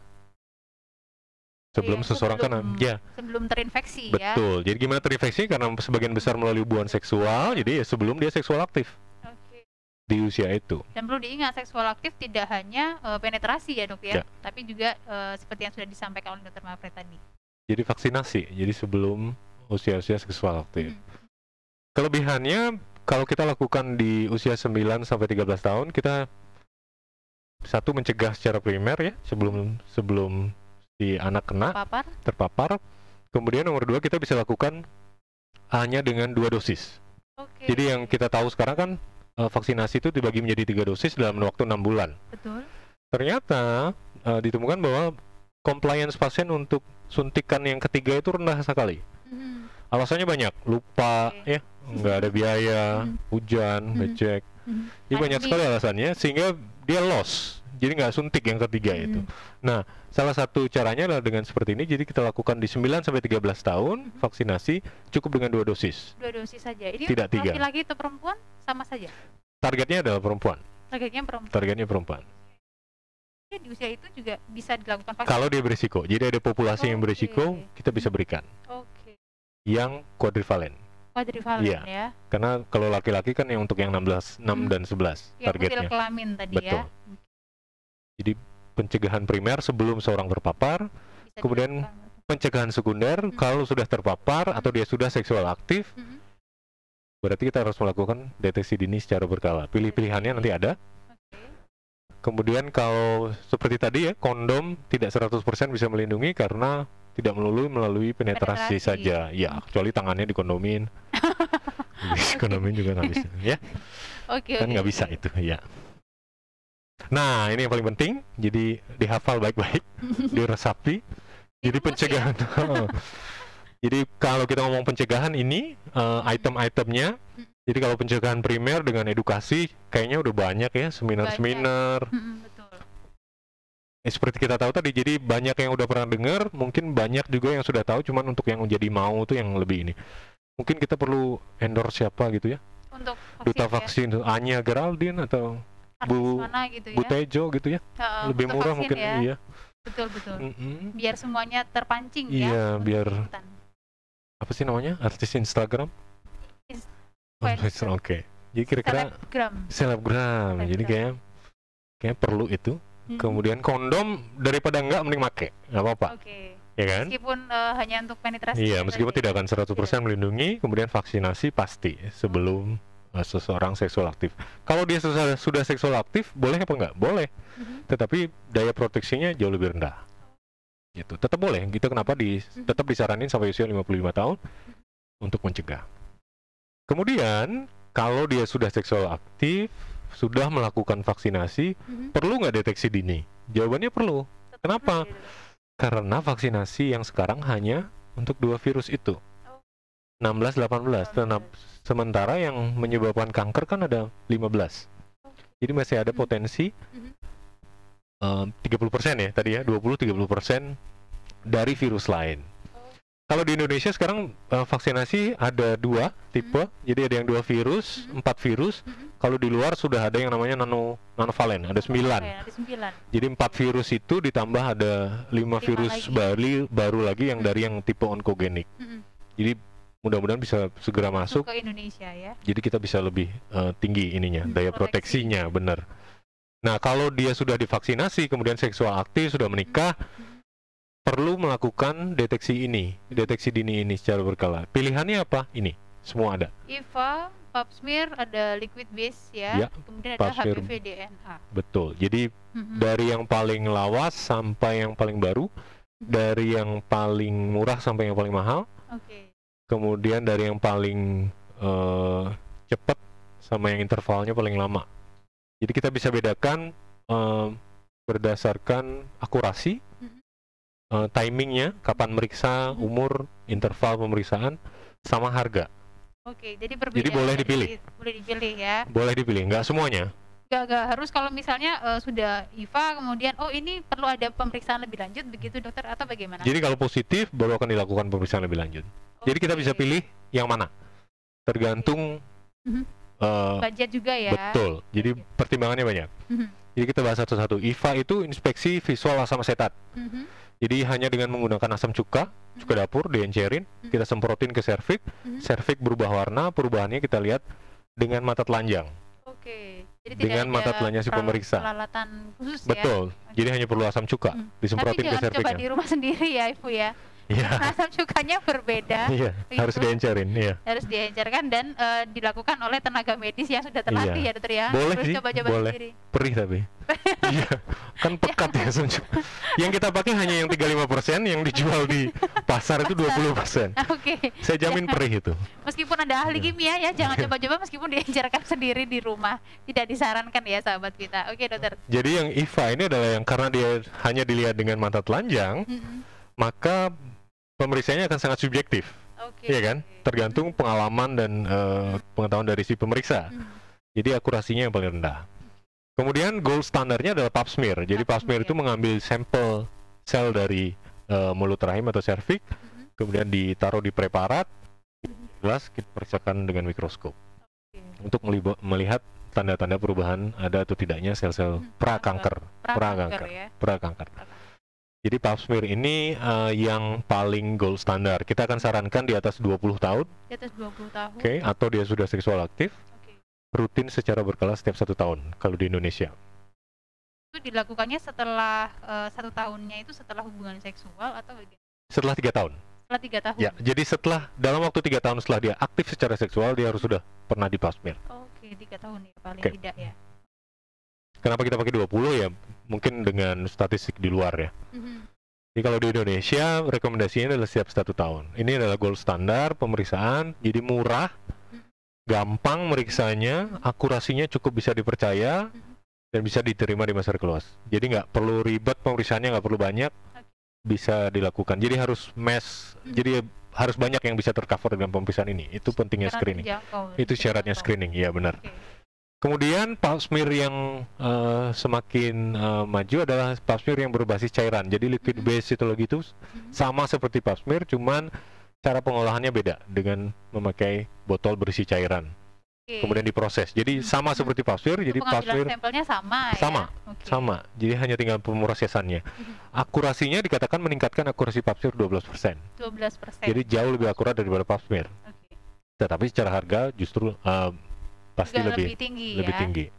sebelum Iya, seseorang kena. sebelum- Ya, Sebelum terinfeksi ya. betul. Jadi gimana terinfeksi? Karena sebagian besar melalui hubungan seksual, jadi ya sebelum dia seksual aktif Oke. di usia itu. Dan perlu diingat, seksual aktif tidak hanya eh, penetrasi ya dok ya, Ya. tapi juga eh, seperti yang sudah disampaikan oleh dokter Mafred tadi. Jadi vaksinasi. Jadi sebelum usia-usia seksual aktif. Hmm. Kelebihannya kalau kita lakukan di usia sembilan sampai tiga belas tahun, kita satu mencegah secara primer ya sebelum sebelum si anak kena Papar. terpapar. Kemudian nomor dua kita bisa lakukan hanya dengan dua dosis. Oke. Jadi yang kita tahu sekarang kan eh, vaksinasi itu dibagi menjadi tiga dosis dalam waktu enam bulan. Betul. Ternyata eh, ditemukan bahwa compliance pasien untuk suntikan yang ketiga itu rendah sekali. Mhm. Alasannya banyak, lupa Oke. ya, nggak ada biaya, Mhm. hujan, Mhm. becek. Mhm. Jadi Nah, banyak ini- sekali alasannya sehingga dia loss. Jadi nggak suntik yang ketiga Mhm. itu. Nah, salah satu caranya adalah dengan seperti ini. Jadi kita lakukan di sembilan sampai tiga belas tahun Mhm. vaksinasi cukup dengan dua dosis. Dua dosis saja. Ini Tidak untuk tiga. laki-laki atau perempuan sama saja. Targetnya adalah perempuan. Targetnya perempuan. Targetnya perempuan. di usia itu juga bisa dilakukan vaksin? Kalau dia berisiko, jadi ada populasi Oke. yang berisiko, kita bisa berikan Oke. yang quadrivalen. Quadrivalen Iya. ya. Karena kalau laki-laki kan yang untuk yang enam belas, enam Hmm. dan sebelas Yang kutil targetnya. kelamin tadi Betul. ya. Jadi pencegahan primer sebelum seorang terpapar, Bisa kemudian dilakukan. pencegahan sekunder Hmm. kalau sudah terpapar atau dia sudah seksual aktif, Hmm. berarti kita harus melakukan deteksi dini secara berkala. Pilih-pilihannya nanti ada. Oke. Kemudian kalau seperti tadi ya, kondom tidak seratus persen bisa melindungi karena tidak melulu melalui penetrasi, Penetrasi. saja. Ya, kecuali tangannya dikondomin. Dikondomin juga nggak bisa, ya. Oke. Kan oke, nggak bisa oke. itu, ya. Nah, ini yang paling penting, jadi dihafal baik-baik, diresapi. Jadi Dirumus pencegahan. Jadi kalau kita ngomong pencegahan ini uh, item-itemnya. Jadi kalau pencegahan primer dengan edukasi kayaknya udah banyak ya, seminar-seminar. Hmm, betul. Eh, seperti kita tahu tadi, jadi banyak yang udah pernah dengar, mungkin banyak juga yang sudah tahu, cuman untuk yang jadi mau tuh yang lebih ini. Mungkin kita perlu endorse siapa gitu ya? Untuk vaksin, Duta ya. vaksin, Anya Geraldine atau Artis Bu mana gitu Bu ya. Tejo gitu ya? Heeh, Lebih untuk murah vaksin mungkin, ya. iya. Betul betul. Mm-mm. Biar semuanya terpancing ya. Iya, untuk biar ikutan. apa sih namanya? Artis Instagram? Influencer. Oke. Jadi kira-kira Selebgram. selebgram. Jadi Selebgram. kayak kayak perlu itu. Hmm. Kemudian kondom daripada enggak mending make, nggak apa-apa, Oke. ya kan? Meskipun eh, hanya untuk penetrasi. Iya, ya meskipun tadi. tidak akan seratus persen melindungi, kemudian vaksinasi pasti sebelum uh, seseorang seksual aktif. Kalau dia sudah, sudah seksual aktif, boleh apa enggak? Boleh, Mhm. tetapi daya proteksinya jauh lebih rendah. Gitu. Tetap boleh, gitu kenapa di, tetap disaranin sampai usia lima puluh lima tahun untuk mencegah. Kemudian, kalau dia sudah seksual aktif, sudah melakukan vaksinasi, Mhm. perlu nggak deteksi dini? Jawabannya perlu. Tetap Kenapa? perlu ya, dok. Karena vaksinasi yang sekarang hanya untuk dua virus itu, enam belas, delapan belas. Tenap, sementara yang menyebabkan kanker kan ada lima belas. Jadi masih ada Mhm. potensi Mhm. um, tiga puluh persen ya tadi ya, dua puluh sampai tiga puluh persen dari virus lain. Kalau di Indonesia sekarang uh, vaksinasi ada dua tipe, jadi ada yang dua virus, Mhm. empat virus. Mhm. Kalau di luar sudah ada yang namanya nano nanovalen, ada sembilan. Oke, ada sembilan. Jadi empat virus itu ditambah ada lima Lima virus lagi. baru baru lagi yang Hmm. dari yang tipe onkogenik. Mhm. Jadi mudah-mudahan bisa segera masuk. Masuk ke Indonesia ya. Jadi kita bisa lebih uh, tinggi ininya, Hmm, daya proteksi. proteksinya, benar. Nah, kalau dia sudah divaksinasi, kemudian seksual aktif, sudah menikah, Mhm. perlu melakukan deteksi ini, deteksi dini ini secara berkala. Pilihannya apa? Ini, semua ada. I V A, pap smear, ada liquid base ya. Ya, Kemudian pap ada smear. H P V D N A. Betul. Jadi Mhm. dari yang paling lawas sampai yang paling baru, dari yang paling murah sampai yang paling mahal, Oke. kemudian dari yang paling uh, cepat sama yang intervalnya paling lama. Jadi kita bisa bedakan uh, berdasarkan akurasi, Mhm. uh, timingnya, kapan meriksa, Mhm. umur, interval pemeriksaan, sama harga. Oke, jadi berbeda. Jadi boleh dari- dipilih. Boleh dipilih ya. Boleh dipilih, nggak semuanya. Gak, gak harus kalau misalnya eh, sudah I V A kemudian oh ini perlu ada pemeriksaan lebih lanjut begitu dokter atau bagaimana? Jadi kalau positif baru akan dilakukan pemeriksaan lebih lanjut. Jadi kita Oke. bisa pilih yang mana, tergantung Mhm. uh, Budget juga ya. betul. Jadi pertimbangannya banyak. Mhm. Jadi Jadi kita bahas satu-satu. I V A itu inspeksi visual asam asetat. Mhm. Jadi hanya dengan menggunakan asam cuka, cuka dapur, diencerin, Mhm. kita semprotin ke serviks, Mhm. serviks berubah warna, perubahannya kita lihat dengan mata telanjang. Oke. Jadi Dengan tidak mata ada telanjang si peral- pemeriksa. Peralatan khusus ya. Betul. Jadi hanya perlu asam cuka, Mhm. disemprotin Tapi ke jangan coba di serviksnya. rumah sendiri ya Ibu ya. Iya. Asam cukanya berbeda. Iya, harus Begitu. diencerin, iya. Harus diencerkan dan eh, dilakukan oleh tenaga medis yang sudah terlatih Iya. ya dokter ya. Boleh Terus sih, coba-coba boleh. sendiri. Perih tapi. Iya, kan pekat ya asam cuka. Yang kita pakai hanya yang tiga puluh lima persen, yang dijual di pasar itu dua puluh persen. Oke. Saya jamin perih itu. Meskipun ada ahli kimia ya, jangan coba-coba meskipun diencerkan sendiri di rumah. Tidak disarankan ya sahabat Vita. Oke dokter. Jadi yang I V A ini adalah yang karena dia hanya dilihat dengan mata telanjang, Mm-mm. maka pemeriksaannya akan sangat subjektif, Oke. iya kan? Tergantung pengalaman dan eh, pengetahuan dari si pemeriksa. Mm. Jadi akurasinya yang paling rendah. Kemudian gold standarnya adalah pap smear. Jadi pap Pap smear smear. itu mengambil sampel sel dari eh, mulut rahim atau serviks, Mhm. kemudian ditaruh di preparat, gelas kita periksakan dengan mikroskop Oke. untuk meliba- melihat tanda-tanda perubahan ada atau tidaknya sel-sel Hmm, prakanker, prakanker prakanker, ya. prakanker. Jadi pap smear ini uh, yang paling gold standar. Kita akan sarankan di atas dua puluh tahun, Di atas dua puluh tahun. oke, okay, atau dia sudah seksual aktif, Oke. rutin secara berkala setiap satu tahun kalau di Indonesia. Itu dilakukannya setelah uh, satu tahunnya itu setelah hubungan seksual atau bagaimana? Setelah tiga tahun. Setelah tiga tahun. Ya, jadi setelah dalam waktu tiga tahun setelah dia aktif secara seksual, dia harus sudah pernah di pap smear. Oke, tiga tahun ya paling Oke. tidak ya. Kenapa kita pakai dua puluh ya? Mungkin dengan statistik di luar ya. Mhm. Jadi kalau di Indonesia rekomendasinya adalah setiap satu tahun. Ini adalah gold standar pemeriksaan, jadi murah, gampang meriksanya, akurasinya cukup bisa dipercaya, dan bisa diterima di masyarakat luas. Jadi nggak perlu ribet pemeriksanya, nggak perlu banyak, bisa dilakukan. Jadi harus mass, jadi harus banyak yang bisa tercover dengan pemeriksaan ini. Itu pentingnya Syarat screening. terjangkau, Itu syaratnya terjangkau. screening, ya benar. Oke. Kemudian pap smear yang uh, semakin uh, maju adalah pap smear yang berbasis cairan. Jadi liquid based cytology itu sama seperti pap smear, cuman cara pengolahannya beda dengan memakai botol berisi cairan. Oke. Kemudian diproses. Jadi sama seperti pap smear, jadi pap Pengambilan smear sampelnya sama ya? sama, Oke. sama. Jadi hanya tinggal pemrosesannya. Akurasinya dikatakan meningkatkan akurasi pap smear dua belas persen. dua belas persen. Jadi jauh lebih akurat daripada pap smear. Oke. Tetapi secara harga justru uh, pasti Juga lebih lebih tinggi lebih ya. tinggi.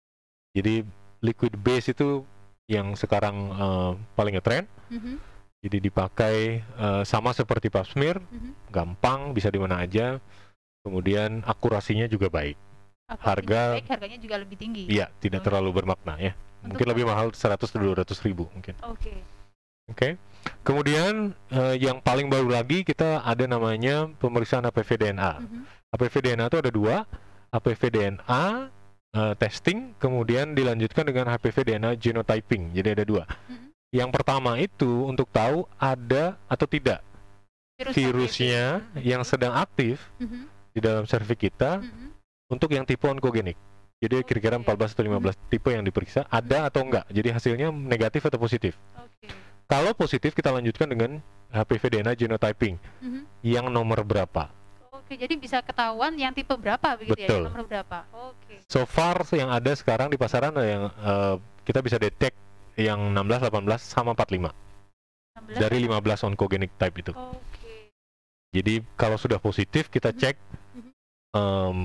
Jadi liquid base itu yang sekarang uh, paling ngetren. Mhm. Jadi dipakai uh, sama seperti pap smear, Mhm. gampang, bisa di mana aja. Kemudian akurasinya juga baik. Akurasinya Harga- baik, harganya juga lebih tinggi. Iya, tidak Oke. terlalu bermakna ya. Untuk Mungkin lebih mahal seratus sampai dua ratus ribu mungkin. Oke. Oke. Kemudian uh, yang paling baru lagi kita ada namanya pemeriksaan H P V D N A. Mhm. H P V D N A itu ada dua, H P V D N A uh, testing, kemudian dilanjutkan dengan H P V D N A genotyping. Jadi ada dua. Mhm. Yang pertama itu untuk tahu ada atau tidak Virus virusnya H P V. yang sedang aktif Mhm. di dalam serviks kita Mhm. untuk yang tipe onkogenik. Jadi Oke. kira-kira empat belas atau lima belas tipe yang diperiksa, ada atau enggak. Jadi hasilnya negatif atau positif. Oke. Kalau positif kita lanjutkan dengan H P V D N A genotyping Mhm. yang nomor berapa. Oke, jadi bisa ketahuan yang tipe berapa begitu ya, Betul. yang nomor berapa. Oke. So far yang ada sekarang di pasaran ada yang uh, kita bisa detect yang enam belas, delapan belas sama empat puluh lima enam belas dari lima belas oncogenic type itu. Oke. Jadi kalau sudah positif kita Mhm. cek Mhm. um,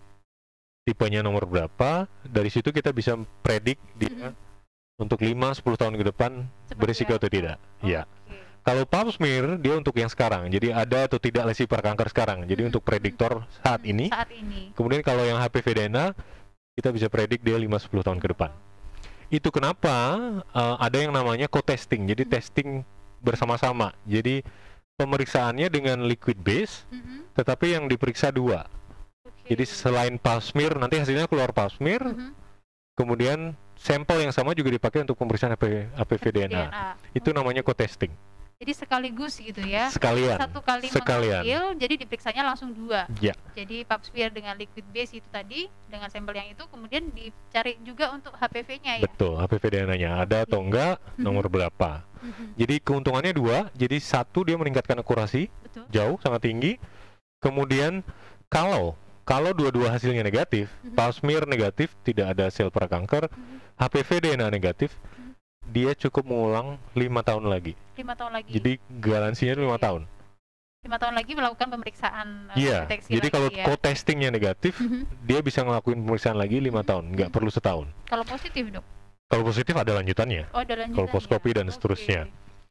tipenya nomor berapa, dari situ kita bisa predik dia Mhm. untuk lima sampai sepuluh tahun ke depan Seperti berisiko atau apa? tidak. Ya. Oke. Kalau pap smear dia untuk yang sekarang. Jadi ada atau tidak lesi prakanker sekarang. Jadi Mhm. untuk prediktor saat Mhm. ini. Saat ini. Kemudian kalau yang H P V D N A kita bisa predik dia lima sampai sepuluh tahun ke depan. Itu kenapa uh, ada yang namanya co-testing. Jadi Mhm. testing bersama-sama. Jadi pemeriksaannya dengan liquid base, Mhm. tetapi yang diperiksa dua. Oke. Jadi selain pap smear nanti hasilnya keluar pap smear, Mhm. kemudian sampel yang sama juga dipakai untuk pemeriksaan H P V D N A. Itu namanya co-testing. Jadi sekaligus gitu ya. Sekalian. Satu kali Sekalian. mengambil, jadi diperiksanya langsung dua. Ya. Jadi pap smear dengan liquid base itu tadi, dengan sampel yang itu, kemudian dicari juga untuk H P V-nya ya. Betul, H P V D N A-nya ada atau enggak, nomor berapa. Mhm. Jadi keuntungannya dua, jadi satu dia meningkatkan akurasi, Betul. jauh, sangat tinggi. Kemudian kalau kalau dua-dua hasilnya negatif, Mhm. pap smear negatif, tidak ada sel prakanker, Mhm. H P V D N A negatif, Mhm. dia cukup mengulang lima tahun lagi. Lima tahun lagi. Jadi garansinya lima Oke. tahun. Lima tahun lagi melakukan pemeriksaan uh, Iya, deteksi jadi lagi kalau ya. co-testingnya negatif, Mhm. dia bisa ngelakuin pemeriksaan lagi lima Mhm. tahun, nggak Mhm. perlu setahun. Kalau positif dok? Kalau positif ada lanjutannya. Oh ada lanjutannya. Kolposcopy dan Oke. seterusnya.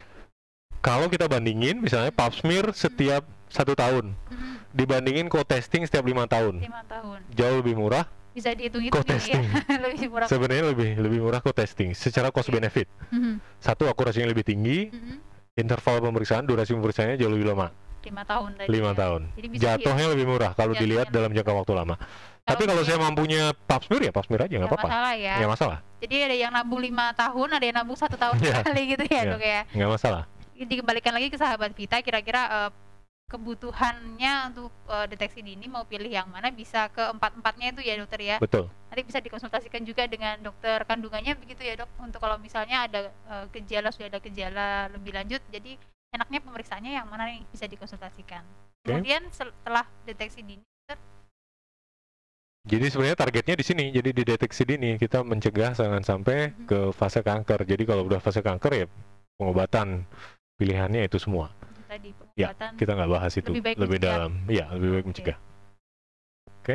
Kalau kita bandingin, misalnya pap smear setiap satu tahun, Mhm. dibandingin co-testing setiap lima tahun, Lima tahun. jauh lebih murah. Bisa dihitung-hitung ini Co-testing. ya. Lebih murah. Sebenarnya lebih lebih murah co-testing secara cost Oke. benefit. Mhm. Satu akurasinya lebih tinggi, Mhm. interval pemeriksaan, durasi pemeriksaannya jauh lebih lama, Lima tahun tadi. lima ya. tahun. Jadi bisa Jatuhnya lebih murah kalau Jatuhnya dilihat dalam lebih jangka waktu lama. Tapi kalau saya punya- mampunya pap smear ya pap smear aja nggak nggak apa-apa, masalah ya. nggak masalah, Jadi ada yang nabung lima tahun, ada yang nabung satu tahun Iya. sekali gitu ya Iya. dok ya. nggak masalah. Dikembalikan lagi ke sahabat Vita, kira-kira eh, kebutuhannya untuk eh, deteksi dini mau pilih yang mana, bisa ke empat-empatnya itu ya dokter ya. Betul. Nanti bisa dikonsultasikan juga dengan dokter kandungannya begitu ya dok, untuk kalau misalnya ada eh, gejala, sudah ada gejala lebih lanjut, jadi enaknya pemeriksaannya yang mana nih, bisa dikonsultasikan. Oke. Kemudian setelah deteksi dini Jadi sebenarnya targetnya di sini, jadi dideteksi dini, kita mencegah jangan sampai Mhm. ke fase kanker. Jadi kalau udah fase kanker ya pengobatan pilihannya itu semua. Itu tadi Ya, pengobatan kita nggak bahas itu lebih baik lebih mencegah. dalam. Iya, lebih baik Oke. mencegah. Oke.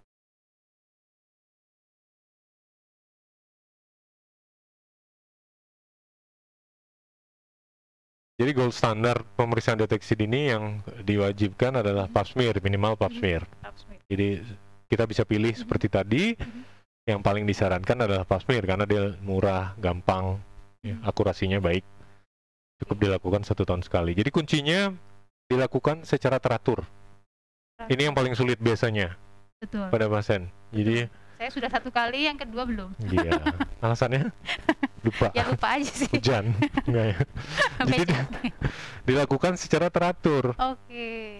Jadi gold standar pemeriksaan deteksi dini yang diwajibkan adalah Mhm. pap smear, minimal pap Mhm. smear. Pap smear. Jadi kita bisa pilih Mhm. seperti tadi, Mhm. yang paling disarankan adalah pap smear karena dia murah, gampang, ya, Mhm. akurasinya baik. Cukup Oke. dilakukan satu tahun sekali. Jadi kuncinya dilakukan secara teratur. Ini yang paling sulit biasanya Betul. pada pasien. Jadi Saya sudah satu kali, yang kedua belum. iya, alasannya lupa. Ya lupa aja sih. Hujan. Enggak ya. Jadi di- dilakukan secara teratur. Oke.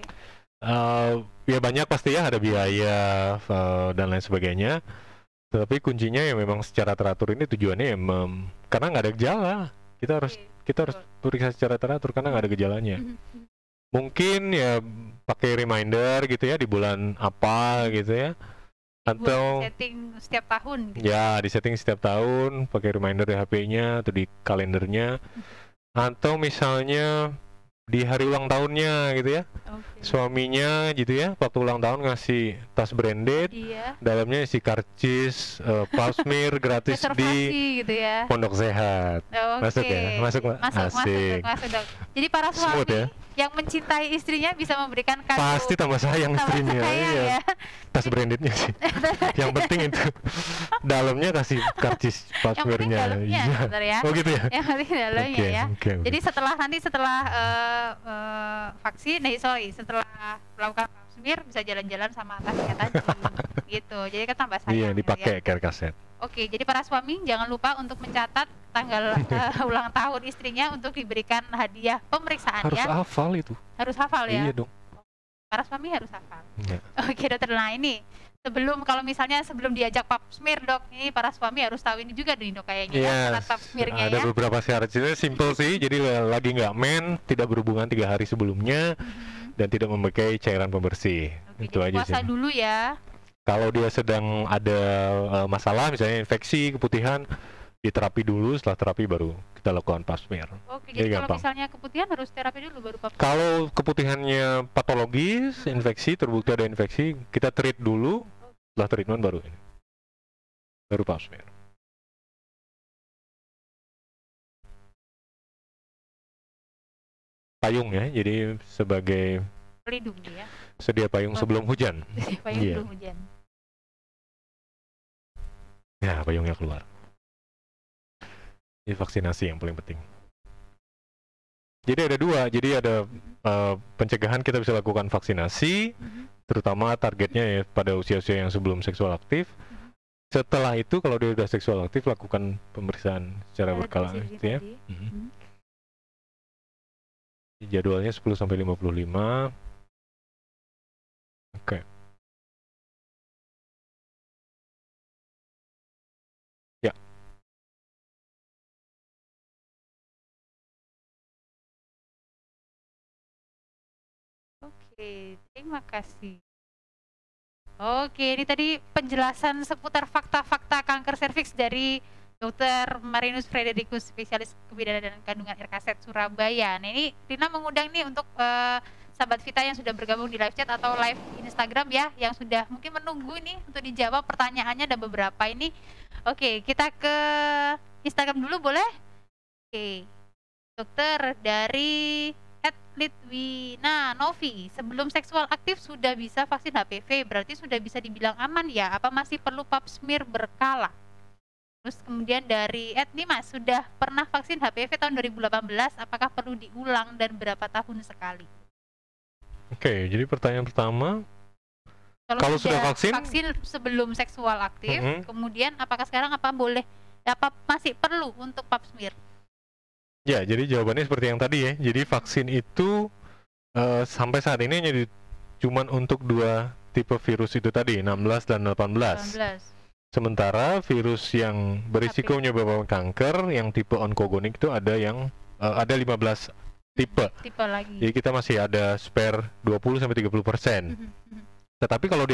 Uh, ya banyak pasti ya, ada biaya uh, dan lain sebagainya. Tapi kuncinya ya memang secara teratur ini tujuannya ya mem- karena nggak ada gejala. Kita harus Oke, kita harus periksa secara teratur karena nggak ada gejalanya. Mhm. Mungkin ya pakai reminder gitu ya di bulan apa gitu ya. Buat Atau setting setiap tahun gitu. ya di setting setiap tahun pakai reminder di H P-nya atau di kalendernya. Atau misalnya di hari ulang tahunnya gitu ya. Oke. Suaminya gitu ya, waktu ulang tahun ngasih tas branded, Iya. dalamnya isi karcis, uh, pap smear gratis di Reservasi gitu ya. Pondok Sehat. Oke. Masuk ya? Masuk, Mbak? Masuk, masuk, Asik. dok, masuk, dok. Jadi para suami Smooth ya? yang mencintai istrinya bisa memberikan kado Pasti tambah sayang tambah istrinya. sayang Iya. ya. Tas brandednya sih. Yang penting itu dalamnya kasih karcis pap Yang penting smearnya. dalamnya Iya. sebentar ya. Oh gitu ya? Yang penting dalamnya Oke, ya. oke, oke. Jadi setelah nanti setelah uh, uh, vaksin, nih sorry, setelah melakukan pap smear bisa jalan-jalan sama tasnya tadi, gitu. Jadi kan tambah sayang. Iya, gitu dipakai ya. care kaset. Oke, jadi para suami jangan lupa untuk mencatat tanggal uh, ulang tahun istrinya untuk diberikan hadiah pemeriksaan Harus ya. hafal itu. Harus hafal ya. Iya dong. Para suami harus hafal. Iya. Oke dokter, nah ini sebelum kalau misalnya sebelum diajak pap smear dok, ini para suami harus tahu ini juga nih dok kayaknya ya, Yes, syarat pap smearnya ada ya. beberapa syarat. Sebenarnya simple sih, jadi lagi nggak men, tidak berhubungan tiga hari sebelumnya, Mhm. dan tidak memakai cairan pembersih. Oke, Itu jadi aja puasa sih. dulu ya. Kalau dia sedang ada uh, masalah, misalnya infeksi, keputihan, diterapi dulu, setelah terapi baru kita lakukan pap smear. Oke, Jadi jadi kalau gampang. misalnya keputihan harus terapi dulu baru pap smear. Kalau keputihannya patologis, infeksi, terbukti ada infeksi, kita treat dulu, setelah treatment baru ini. Baru pap smear. Payung ya, jadi sebagai Pelindung ya. sedia payung sebelum hujan. Payung Iya. sebelum hujan. Ya, payungnya keluar. Ini vaksinasi yang paling penting. Jadi ada dua, jadi ada uh, pencegahan kita bisa lakukan vaksinasi, Mhm. terutama targetnya ya pada usia-usia yang sebelum seksual aktif. Setelah itu kalau dia sudah seksual aktif, lakukan pemeriksaan secara Ada berkala deteksi gitu ya. tadi. Mhm. Mhm. Jadwalnya sepuluh sampai lima puluh lima. Oke. Ya. Oke, terima kasih. Oke, ini tadi penjelasan seputar fakta-fakta kanker serviks dari dokter Marinus Fredericus, spesialis kebidanan dan kandungan R K S E T Surabaya. Nah, ini Rina mengundang nih untuk uh, sahabat Vita yang sudah bergabung di live chat atau live Instagram ya, yang sudah mungkin menunggu nih untuk dijawab pertanyaannya, ada beberapa ini. Oke, kita ke Instagram dulu boleh? Oke, dokter dari at Litwina Novi, sebelum seksual aktif sudah bisa vaksin H P V, berarti sudah bisa dibilang aman ya? Apa masih perlu pap smear berkala? Terus kemudian dari at Dimas, sudah pernah vaksin H P V tahun dua ribu delapan belas, apakah perlu diulang dan berapa tahun sekali? Oke, jadi pertanyaan pertama, Kalau, Kalau sudah vaksin? vaksin sebelum seksual aktif, Mhm. kemudian apakah sekarang apa boleh, apa masih perlu untuk pap smear? ya jadi jawabannya seperti yang tadi ya. Jadi vaksin itu uh, sampai saat ini hanya di, cuman untuk dua tipe virus itu tadi, enam belas dan delapan belas. delapan belas. Sementara virus yang berisiko menyebabkan kanker yang tipe onkogenik itu ada yang uh, ada lima belas tipe. Tipe lagi. Jadi kita masih ada spare dua puluh sampai tiga puluh persen. Mhm, mhm. Tetapi kalau dia sudah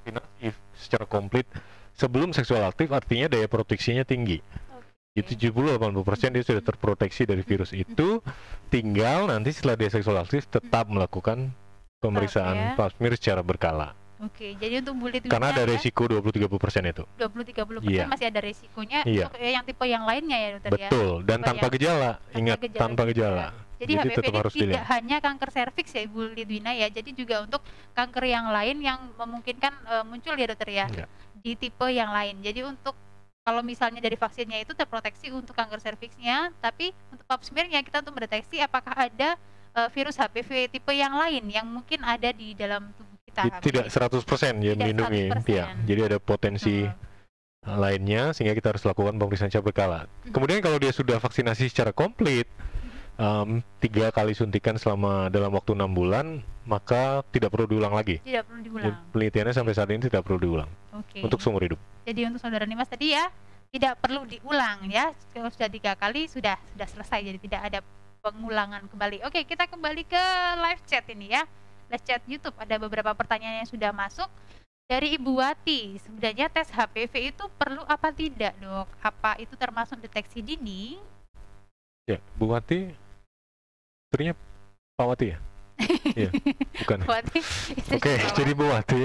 vaksinasi secara komplit sebelum seksual aktif, artinya daya proteksinya tinggi. Di tujuh puluh sampai delapan puluh persen dia sudah terproteksi dari virus itu. Tinggal nanti setelah dia seksual aktif tetap melakukan pemeriksaan pap smear secara berkala. Oke, jadi untuk bulit karena ada ya, resiko dua puluh sampai tiga puluh persen itu. dua puluh sampai tiga puluh persen Iya. masih ada resikonya Iya. untuk yang tipe yang lainnya ya dokter. Betul, ya. dan Tipe tanpa yang gejala. Ingat, gejala tanpa juga. gejala. Jadi, Jadi H P V tetap ini harus tidak dilihat. hanya kanker serviks ya Ibu Lidwina ya, jadi juga untuk kanker yang lain yang memungkinkan uh, muncul ya dokter ya, Enggak. di tipe yang lain. Jadi untuk kalau misalnya dari vaksinnya itu terproteksi untuk kanker serviksnya, tapi untuk pap smear-nya kita untuk mendeteksi apakah ada uh, virus H P V tipe yang lain yang mungkin ada di dalam tubuh kita. Tidak seratus persen ya Tidak melindungi. seratus persen. Ya. Jadi ada potensi Betul. lainnya sehingga kita harus lakukan pemeriksaan secara berkala. Mhm. Kemudian kalau dia sudah vaksinasi secara komplit, um, tiga kali suntikan selama dalam waktu enam bulan, maka tidak perlu diulang lagi. Tidak perlu diulang. Penelitiannya sampai saat ini tidak perlu diulang Oke. untuk seumur hidup. Jadi untuk saudara Nimas tadi ya tidak perlu diulang ya, kalau sudah tiga kali sudah sudah selesai, jadi tidak ada pengulangan kembali. Oke, kita kembali ke live chat ini ya, live chat YouTube. Ada beberapa pertanyaan yang sudah masuk dari Ibu Wati. Sebenarnya tes H P V itu perlu apa tidak dok? Apa itu termasuk deteksi dini? Ya, Bu Wati, istrinya Pak Wati ya? Iya, bukan. Bu Wati. Oke, jadi Bu Wati,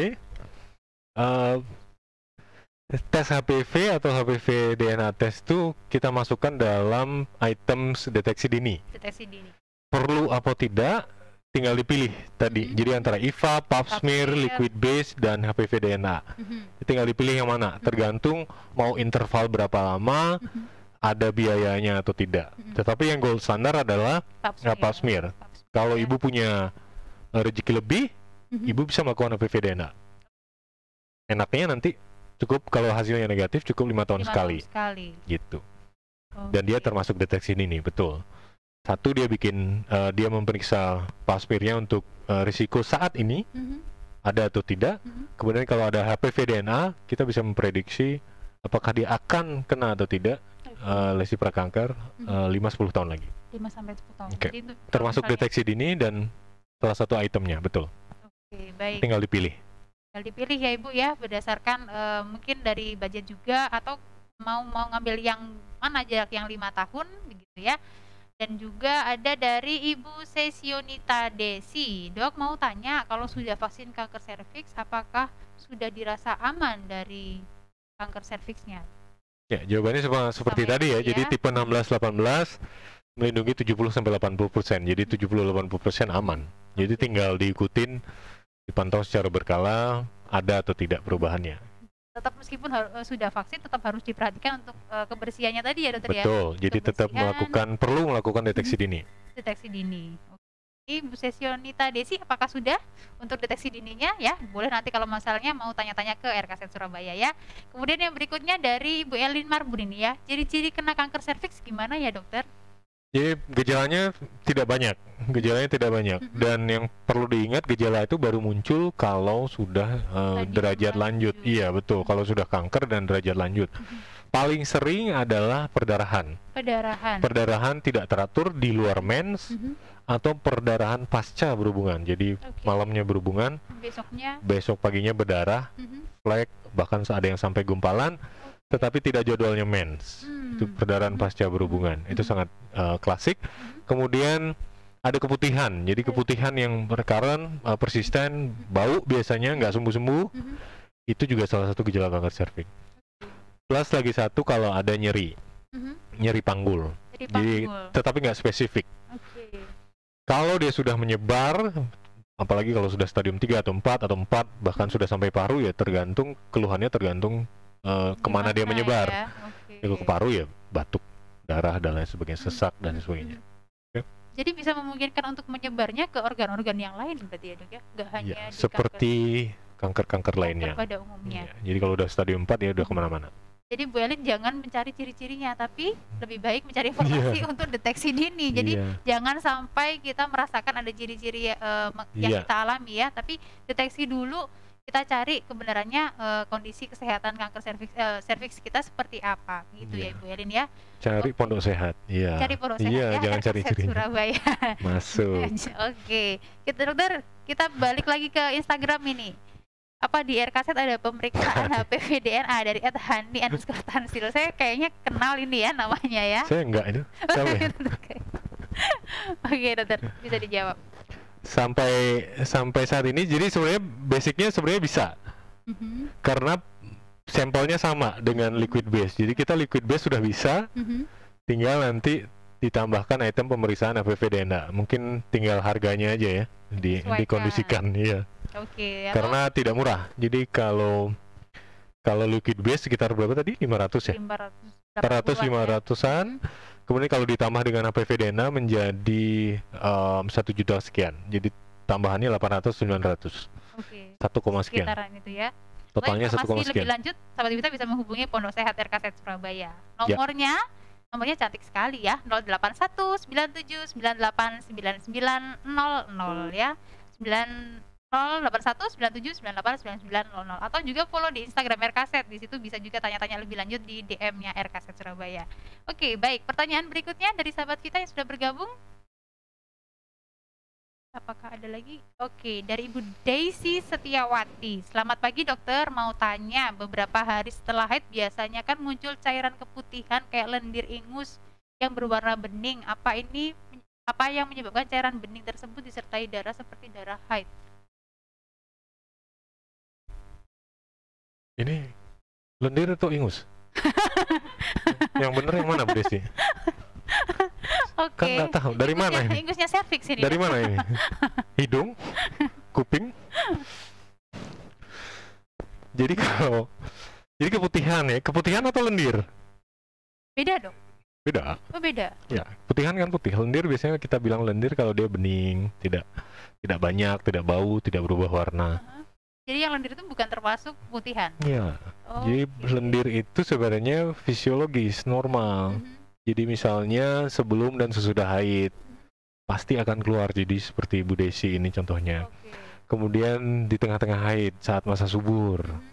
uh, tes H P V atau H P V D N A test itu kita masukkan dalam items deteksi dini. Deteksi dini. Perlu apa tidak, tinggal dipilih tadi. Mhm. Jadi antara I V A, pap smear, smear. liquid base, dan H P V D N A. Mhm. Tinggal dipilih yang mana, tergantung mau interval berapa lama, Mhm. ada biayanya atau tidak. Mhm. Tetapi yang gold standar adalah Pap nggak pap smear. Pap smear. Kalau Ya. ibu punya uh, rezeki lebih, Mhm. ibu bisa melakukan H P V D N A. Enaknya nanti cukup kalau hasilnya negatif cukup lima tahun Lima sekali, tahun sekali. gitu. Dan dia Oke. termasuk deteksi dini, betul. Satu, dia bikin uh, dia memeriksa pap smear-nya untuk uh, risiko saat ini Mhm. ada atau tidak. Mhm. Kemudian kalau ada H P V D N A, kita bisa memprediksi apakah dia akan kena atau tidak uh, lesi prakanker uh, lima sampai sepuluh tahun lagi. lima sampai sepuluh tahun. Oke. Jadi itu kalau Termasuk misalnya- deteksi dini dan salah satu itemnya, betul. Oke, baik. Tinggal dipilih. Tinggal dipilih ya Ibu ya, berdasarkan eh, mungkin dari budget juga, atau mau mau ngambil yang mana, jarak yang lima tahun begitu ya. Dan juga ada dari Ibu Sesionita Desi. Dok, mau tanya, kalau sudah vaksin kanker serviks, apakah sudah dirasa aman dari kanker serviksnya? Ya, jawabannya sama, seperti Sama tadi ya. ini Jadi ya. tipe enam belas delapan belas melindungi tujuh puluh sampai delapan puluh persen. Jadi tujuh puluh sampai delapan puluh persen aman. Jadi Oke. tinggal diikutin, dipantau secara berkala ada atau tidak perubahannya. Tetap meskipun har- eh, sudah vaksin, tetap harus diperhatikan untuk eh, kebersihannya tadi ya dokter ya. Betul. Jadi tetap Kebersihan. melakukan perlu melakukan deteksi dini. Deteksi dini. Oke, Bu Sesionita Desi, apakah sudah untuk deteksi dininya ya? Boleh nanti kalau masalahnya mau tanya-tanya ke R K S Surabaya ya. Kemudian yang berikutnya dari Bu Elin Marbun ini ya. Ciri-ciri kena kanker serviks gimana ya dokter? Jadi gejalanya tidak banyak, gejalanya tidak banyak. Mhm. Dan yang perlu diingat, gejala itu baru muncul kalau sudah uh, Stadium derajat lanjut. lanjut. Iya betul, kalau sudah kanker dan derajat lanjut. Mhm. Paling sering adalah perdarahan. Perdarahan. Perdarahan tidak teratur di luar mens Mhm. atau perdarahan pasca berhubungan. Jadi Oke. malamnya berhubungan, Besoknya. besok paginya berdarah, Mhm. flek, bahkan ada yang sampai gumpalan, tetapi tidak jadwalnya mens. Hmm. Itu perdarahan pasca berhubungan. Itu sangat uh, klasik. Kemudian ada keputihan. Jadi keputihan yang recurrent, uh, persisten, bau biasanya nggak sembuh-sembuh. Mhm. Itu juga salah satu gejala kanker serviks. Plus lagi satu kalau ada nyeri, Mhm. nyeri panggul. Jadi Jadi panggul. tetapi nggak spesifik. Oke. Kalau dia sudah menyebar, apalagi kalau sudah stadium tiga atau empat atau empat bahkan sudah sampai paru, ya tergantung keluhannya, tergantung uh, kemana dia Gimana menyebar. ya? Oke. Kalau ke paru ya batuk, darah dan lain sebagainya, sesak dan sebagainya. Oke. Jadi bisa memungkinkan untuk menyebarnya ke organ-organ yang lain berarti ya dok ya? Nggak hanya Ya, di seperti kanker-kanker kanker, lainnya. kanker pada umumnya. Iya, jadi kalau udah stadium empat ya udah kemana-mana. Jadi Bu Elin jangan mencari ciri-cirinya, tapi lebih baik mencari informasi Iya. untuk deteksi dini. Jadi Iya. jangan sampai kita merasakan ada ciri-ciri eh, me- yang Iya. kita alami ya, tapi deteksi dulu, kita cari kebenarannya eh, kondisi kesehatan kanker serviks eh, serviks kita seperti apa gitu Iya. ya Bu Elin ya. Cari pondok sehat. Iya. Cari pondok sehat Iya, ya, jangan R K cari S cirinya. Surabaya. Masuk. Oke, kita dokter, kita balik lagi ke Instagram ini. Apa di R K Z ada pemeriksaan H P V D N A dari at Hani underscore Tansil? Saya kayaknya kenal ini ya namanya ya. Saya enggak itu. Siapa ya? Oke dokter, bisa dijawab. Sampai sampai saat ini, jadi sebenarnya basicnya sebenarnya bisa, Mm-hmm. karena sampelnya sama dengan liquid base. Jadi kita liquid base sudah bisa, Mm-hmm. tinggal nanti ditambahkan item pemeriksaan H P V D N A. Mungkin tinggal harganya aja ya, di, Sesuaikan. dikondisikan, iya. Oke. Ya, Karena tidak murah. Jadi kalau kalau liquid base sekitar berapa tadi? lima ratus ya? lima empat ratus lima ya. ratusan. Kemudian kalau ditambah dengan H P V D N A menjadi um, satu juta sekian. Jadi tambahannya delapan ratus sembilan ratus. Oke. satu koma sekian. Sekitaran itu ya. Totalnya satu koma Masih sekian. lebih lanjut, sahabat Vita bisa menghubungi Pondok Sehat R K Z Surabaya. Nomornya, nomornya cantik sekali ya, nol delapan satu sembilan tujuh sembilan delapan sembilan sembilan nol nol ya. nol delapan satu sembilan tujuh sembilan delapan sembilan sembilan nol nol, atau juga follow di Instagram R K Z. Di situ bisa juga tanya-tanya lebih lanjut di D M-nya R K Z Surabaya. Oke, baik. Pertanyaan berikutnya dari sahabat kita yang sudah bergabung. Apakah ada lagi? Oke, dari Ibu Daisy Setiawati. Selamat pagi dokter, mau tanya, beberapa hari setelah haid biasanya kan muncul cairan keputihan kayak lendir ingus yang berwarna bening. Apa ini apa yang menyebabkan cairan bening tersebut disertai darah seperti darah haid? Ini lendir atau ingus? Yang bener yang mana Bu Desi? Oke. Kan nggak tahu. Dari Ingusnya- mana ini? Ingusnya cervix ini. Dari mana ini? Hidung? Kuping? Jadi kalau jadi keputihan ya, keputihan atau lendir? Beda dong. Beda. Oh, beda. Ya, putihan kan putih. Lendir biasanya kita bilang lendir kalau dia bening, tidak tidak banyak, tidak bau, tidak berubah warna. Uh-huh. Jadi yang lendir itu bukan termasuk putihan. Ya. Oh, Jadi oke. lendir itu sebenarnya fisiologis, normal. Mhm. Jadi misalnya sebelum dan sesudah haid pasti akan keluar, jadi seperti Ibu Desi ini contohnya. Oke. Kemudian di tengah-tengah haid saat masa subur Mhm.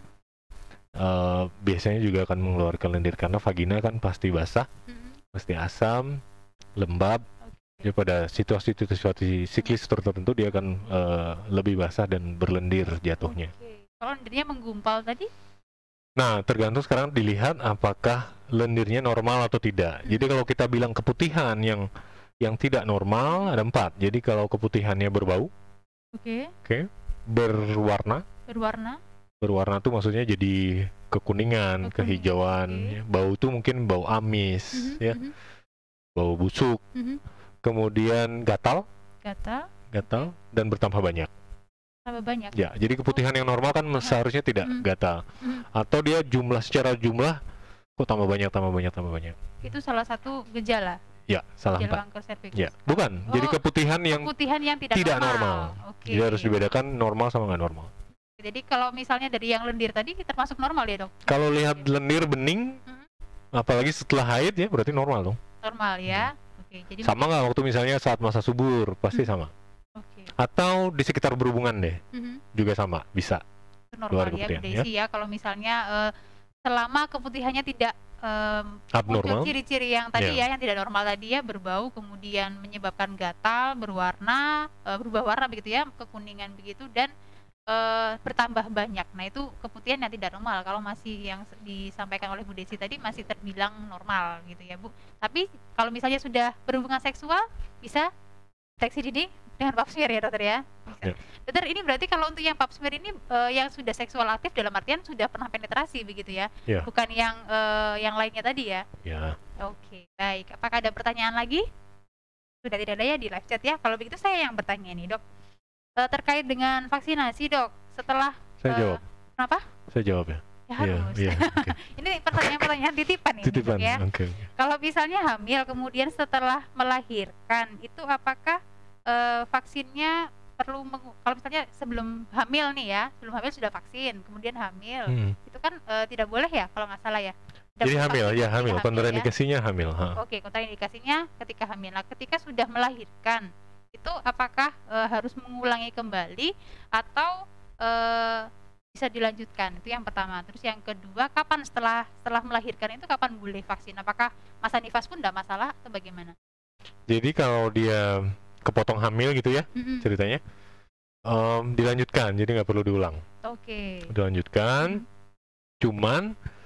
uh, biasanya juga akan mengeluarkan lendir karena vagina kan pasti basah, Mhm. pasti asam, lembab. Oke. Jadi pada situasi-situasi siklis tertentu dia akan uh, lebih basah dan berlendir jatuhnya. Oke. Kalau lendirnya menggumpal tadi? Nah, tergantung sekarang dilihat apakah lendirnya normal atau tidak. Jadi kalau kita bilang keputihan yang yang tidak normal ada empat. Jadi kalau keputihannya berbau, Oke. oke, berwarna, Berwarna? berwarna tuh maksudnya jadi kekuningan, Kekuningan, kehijauan. oke. Ya. Bau tuh mungkin bau amis, Mhm, ya, mhm, bau busuk. mhm. Kemudian gatal, Gatal gatal dan bertambah banyak. tambah banyak. Ya, jadi keputihan yang normal kan seharusnya tidak Mhm. gatal. Mhm. Atau dia jumlah secara jumlah kok tambah banyak, tambah banyak, tambah banyak. Itu salah satu gejala Ya, salah gejala empat. kanker serviks. Ya, bukan. Oh, Jadi keputihan yang keputihan yang tidak, tidak normal. normal. Oke. Jadi harus dibedakan normal sama nggak normal. Jadi kalau misalnya dari yang lendir tadi termasuk normal ya, Dok? Kalau lihat lendir bening, Mhm. apalagi setelah haid ya berarti normal dong. Normal ya. Oke, jadi Sama nggak waktu misalnya saat masa subur, pasti Hmm. sama. Oke. Atau di sekitar berhubungan deh, Mhm. juga sama, bisa. Itu normal Luar ya, Bu keputihan, Desi ya. Kalau misalnya eh, selama keputihannya tidak em, Abnormal. muncul ciri-ciri yang tadi Ya. ya, yang tidak normal tadi ya, berbau, kemudian menyebabkan gatal, berwarna, eh, berubah warna begitu ya, kekuningan begitu, dan eh, bertambah banyak. Nah, itu keputihan yang tidak normal. Kalau masih yang s- disampaikan oleh Bu Desi tadi masih terbilang normal gitu ya, Bu. Tapi kalau misalnya sudah berhubungan seksual, bisa deteksi dini dengan pap smear ya, Dokter ya. Bisa. Ya. Dokter, ini berarti kalau untuk yang pap smear ini eh, yang sudah seksual aktif dalam artian sudah pernah penetrasi begitu ya. Ya. Bukan yang eh, yang lainnya tadi ya. Ya. Oke, baik. Apakah ada pertanyaan lagi? Sudah tidak ada ya di live chat ya. Kalau begitu saya yang bertanya nih, Dok. Eh, terkait dengan vaksinasi, Dok. Setelah Saya eh, jawab. Kenapa? Saya jawab ya. Ya Iya, harus. iya. Oke. Ini pertanyaan-pertanyaan titipan ini, Dok, Titipan. ya. Oke, oke. Kalau misalnya hamil kemudian setelah melahirkan, itu apakah eh, vaksinnya perlu mengu- kalau misalnya sebelum hamil nih ya, sebelum hamil sudah vaksin, kemudian hamil, Hmm. itu kan eh, tidak boleh ya kalau nggak salah ya. Tidak Jadi boleh hamil, vaksin ya ketika hamil. ya. Kontraindikasinya hamil. Ha. Oke, kontraindikasinya ketika hamil. Nah, ketika sudah melahirkan, itu apakah eh, harus mengulangi kembali atau eh, bisa dilanjutkan? Itu yang pertama. Terus yang kedua, kapan setelah setelah melahirkan itu kapan boleh vaksin? Apakah masa nifas pun tidak masalah atau bagaimana? Jadi kalau dia kepotong hamil gitu ya Mm-mm. ceritanya, um, dilanjutkan, jadi nggak perlu diulang. Oke. Dilanjutkan, Hmm. cuman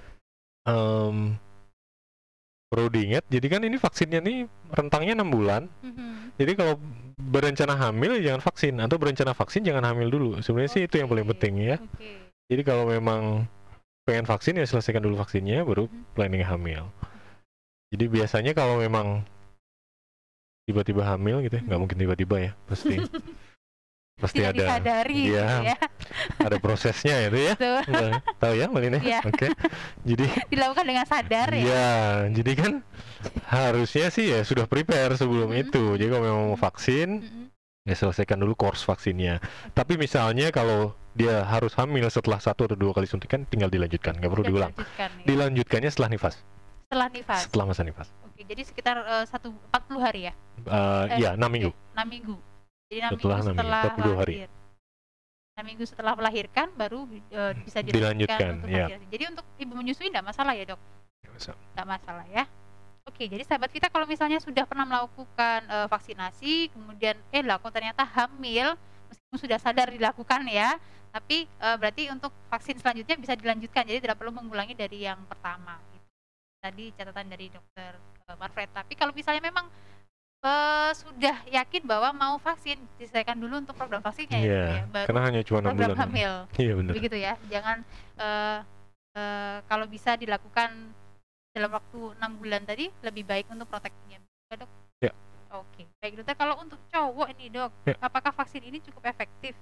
um, perlu diingat, jadi kan ini vaksinnya nih rentangnya enam bulan. Mhm. Jadi kalau berencana hamil jangan vaksin, atau berencana vaksin jangan hamil dulu. Sebenarnya sih itu yang paling Oke. penting ya. Oke. Jadi kalau memang pengen vaksin ya selesaikan dulu vaksinnya, baru Mhm. planning hamil. Jadi biasanya kalau memang tiba-tiba hamil gitu ya, nggak Mhm. mungkin tiba-tiba ya, pasti pasti Tidak ada, disadari gitu iya, ya. ada prosesnya itu ya. Betul. Nggak tahu ya Mbak Lina? Iya. Oke. Jadi Dilakukan dengan sadar ya. iya, jadi kan harusnya sih ya sudah prepare sebelum Mhm. itu. Jadi kalau memang mau vaksin, Mhm. ya selesaikan dulu course vaksinnya. Tapi misalnya kalau dia harus hamil setelah satu atau dua kali suntikan, tinggal dilanjutkan, nggak perlu Dan diulang. dilanjutkan ya. Dilanjutkannya setelah nifas, Setelah nifas. setelah masa nifas. Oke, jadi sekitar eh, satu empat puluh hari ya. Eh, Eh, Iya, enam minggu. enam minggu. Jadi enam Setelah minggu enam minggu, setelah empat puluh hari. lahir. enam minggu setelah melahirkan baru eh, bisa dilanjutkan Dilanjutkan, untuk ya. vaksinasi. Jadi untuk ibu menyusui enggak masalah ya, Dok? Bisa. Enggak masalah ya. Oke, jadi sahabat kita kalau misalnya sudah pernah melakukan eh, vaksinasi, kemudian eh lah kok ternyata hamil, meskipun sudah sadar dilakukan ya, tapi eh, berarti untuk vaksin selanjutnya bisa dilanjutkan, jadi tidak perlu mengulangi dari yang pertama. Gitu. Tadi catatan dari dokter eh, Marfred. Tapi kalau misalnya memang eh, sudah yakin bahwa mau vaksin, diselesaikan dulu untuk program vaksinnya ya, Iya, Dok, ya, baru karena hanya cuma enam program bulan. hamil. Iya benar. Begitu ya, jangan eh, eh, kalau bisa dilakukan dalam waktu enam bulan tadi lebih baik untuk proteksinya, ya, Dok? Ya. Oke, baik dokter. Kalau untuk cowok ini, Dok, Ya. apakah vaksin ini cukup efektif?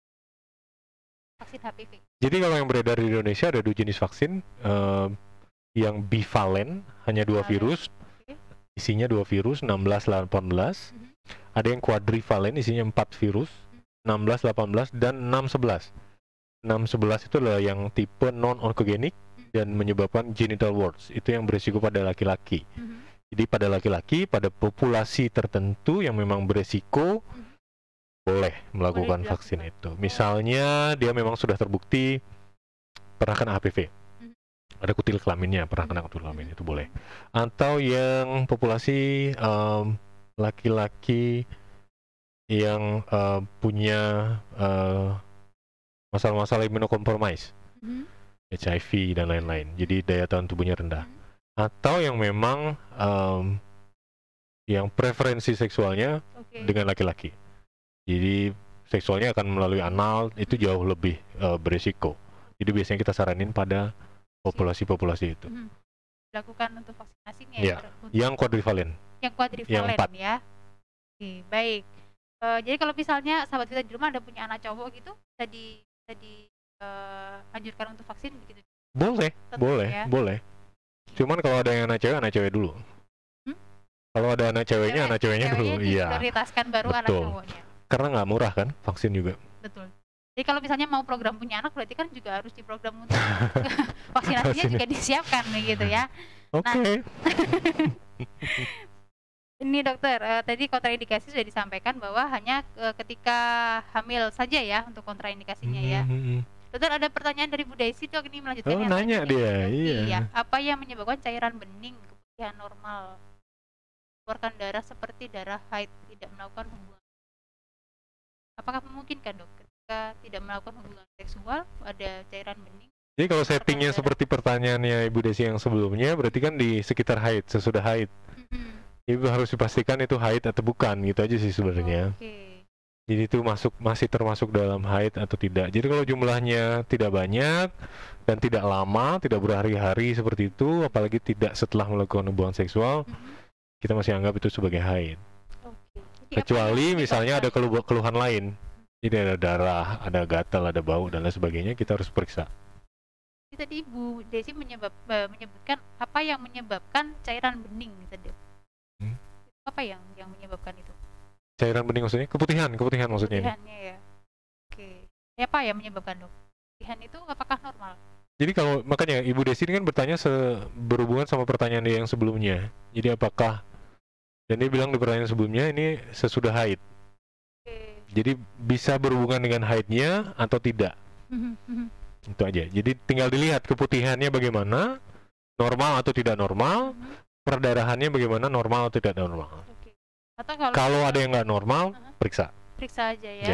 Vaksin H P V. Jadi kalau yang beredar di Indonesia ada dua jenis vaksin, eh, yang bivalen hanya dua Bivalen, virus, oke. isinya dua virus enam belas delapan belas. Mhm. Ada yang quadrivalen isinya empat virus, enam belas delapan belas dan enam sebelas. enam sebelas itu adalah yang tipe non oncogenik dan menyebabkan genital warts. Itu yang beresiko pada laki-laki. Mhm. Jadi pada laki-laki, pada populasi tertentu yang memang beresiko, Mhm. boleh melakukan Boleh vaksin dilakukan. itu. Misalnya dia memang sudah terbukti pernah kena H P V. Mhm. Ada kutil kelaminnya, pernah kena kutil kelamin, itu boleh. Atau yang populasi em, laki-laki yang eh, punya eh, masalah-masalah imunokompromis, Mhm. H I V dan lain-lain. Jadi daya tahan tubuhnya rendah. Mhm. Atau yang memang em, yang preferensi seksualnya Oke. dengan laki-laki. Jadi seksualnya akan melalui anal, itu jauh lebih eh, berisiko. Jadi biasanya kita saranin pada populasi-populasi itu. Mhm. Dilakukan untuk vaksinasinya Iya. ya, untuk Yang quadrivalen. yang quadrivalen empat. ya. Oke, baik. Eh, jadi kalau misalnya sahabat kita di rumah ada punya anak cowok gitu, bisa di bisa di eh, anjurkan untuk vaksin begitu. Boleh, Tetap boleh, ya. boleh. Cuman kalau ada yang anak cewek, anak cewek dulu. Hmm? Kalau ada anak ceweknya, Cewek- anak ceweknya dulu. ceweknya Iya. diprioritaskan baru anak Betul. cowoknya. Karena nggak murah kan vaksin juga. Betul. Jadi kalau misalnya mau program punya anak berarti kan juga harus diprogram untuk vaksinasinya Vaksin. juga disiapkan begitu ya. Oke. Ini dokter, eh, tadi kontraindikasi sudah disampaikan bahwa hanya eh, ketika hamil saja ya untuk kontraindikasinya ya. Mhm. Dokter, ada pertanyaan dari Bu Daisy, Dok, ini melanjutkan Oh, yang nanya tadi, dia, Dok. iya. Apa yang menyebabkan cairan bening keputihan normal keluarkan darah seperti darah haid tidak melakukan hubungan? Apakah memungkinkan, Dok, ketika tidak melakukan hubungan seksual ada cairan bening? Jadi kalau settingnya darah. seperti pertanyaannya Ibu Desi yang sebelumnya, berarti kan di sekitar haid, sesudah haid. Mhm. Ibu harus dipastikan itu haid atau bukan, gitu aja sih sebenarnya. Oke. Jadi itu masuk masih termasuk dalam haid atau tidak. Jadi kalau jumlahnya tidak banyak dan tidak lama, tidak berhari-hari seperti itu, apalagi tidak setelah melakukan hubungan seksual, Mhm. kita masih anggap itu sebagai haid. Oke. Jadi apa Kecuali yang misalnya ada menyebabkan- kelu- keluhan lain. Jadi ada darah, ada gatal, ada bau dan lain sebagainya, kita harus periksa. Jadi tadi Bu Desi menyebab, eh, menyebutkan apa yang menyebabkan cairan bening tadi. Hmm. Apa yang yang menyebabkan itu? Cairan bening maksudnya? Keputihan, keputihan maksudnya ini. Putihannya ya. Oke. Ya, apa yang menyebabkan, Dok? Putihan itu apakah normal? Jadi kalau makanya Ibu Desi ini kan bertanya se- berhubungan sama pertanyaan dia yang sebelumnya. Jadi apakah, dan dia bilang di pertanyaan sebelumnya ini sesudah haid. Oke. Jadi bisa berhubungan dengan haidnya atau tidak. Itu aja. Jadi tinggal dilihat keputihannya bagaimana, normal atau tidak normal, perdarahannya bagaimana, normal atau tidak normal. Oke. Atau kalau Kalau ada yang nggak normal, Uh-huh. periksa. periksa aja ya. Yap.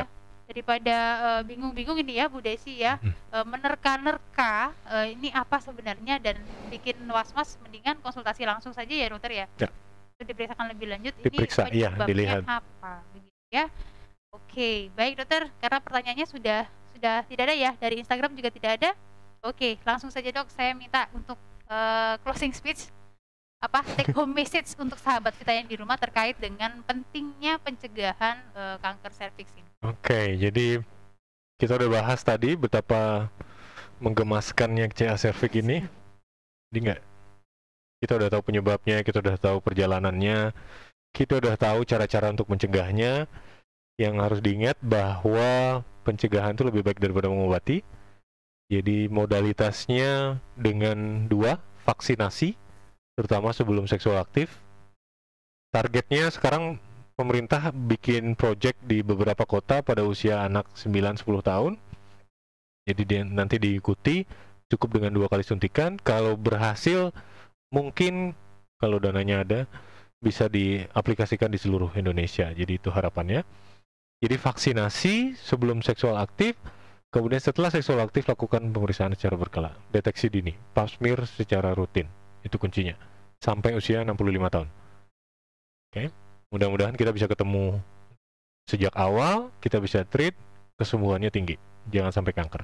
daripada uh, bingung-bingung ini ya Bu Desi ya, Hmm. uh, menerka-nerka uh, ini apa sebenarnya dan bikin was-was, mendingan konsultasi langsung saja ya dokter ya. Ya. Untuk diperiksakan lebih lanjut, Diperiksa, ini iya, penyebabnya dilihat. apa begitu ya. Oke, baik dokter, karena pertanyaannya sudah sudah tidak ada ya, dari Instagram juga tidak ada. Oke, langsung saja dok, saya minta untuk uh, closing speech, apa take home message untuk sahabat kita yang di rumah terkait dengan pentingnya pencegahan uh, kanker serviks ini. Oke, jadi kita udah bahas tadi betapa menggemaskannya C A cervix ini. Jadi nggak, kita udah tahu penyebabnya, kita udah tahu perjalanannya, kita udah tahu cara-cara untuk mencegahnya. Yang harus diingat bahwa pencegahan itu lebih baik daripada mengobati. Jadi modalitasnya dengan dua, vaksinasi, terutama sebelum seksual aktif. Targetnya sekarang pemerintah bikin project di beberapa kota pada usia anak sembilan sepuluh tahun. Jadi di, nanti diikuti, cukup dengan dua kali suntikan. Kalau berhasil, mungkin kalau dananya ada, bisa diaplikasikan di seluruh Indonesia. Jadi itu harapannya. Jadi vaksinasi sebelum seksual aktif, kemudian setelah seksual aktif lakukan pemeriksaan secara berkala, deteksi dini, pap smear secara rutin, itu kuncinya, sampai usia enam puluh lima tahun. Oke, mudah-mudahan kita bisa ketemu sejak awal, kita bisa treat, kesembuhannya tinggi, jangan sampai kanker.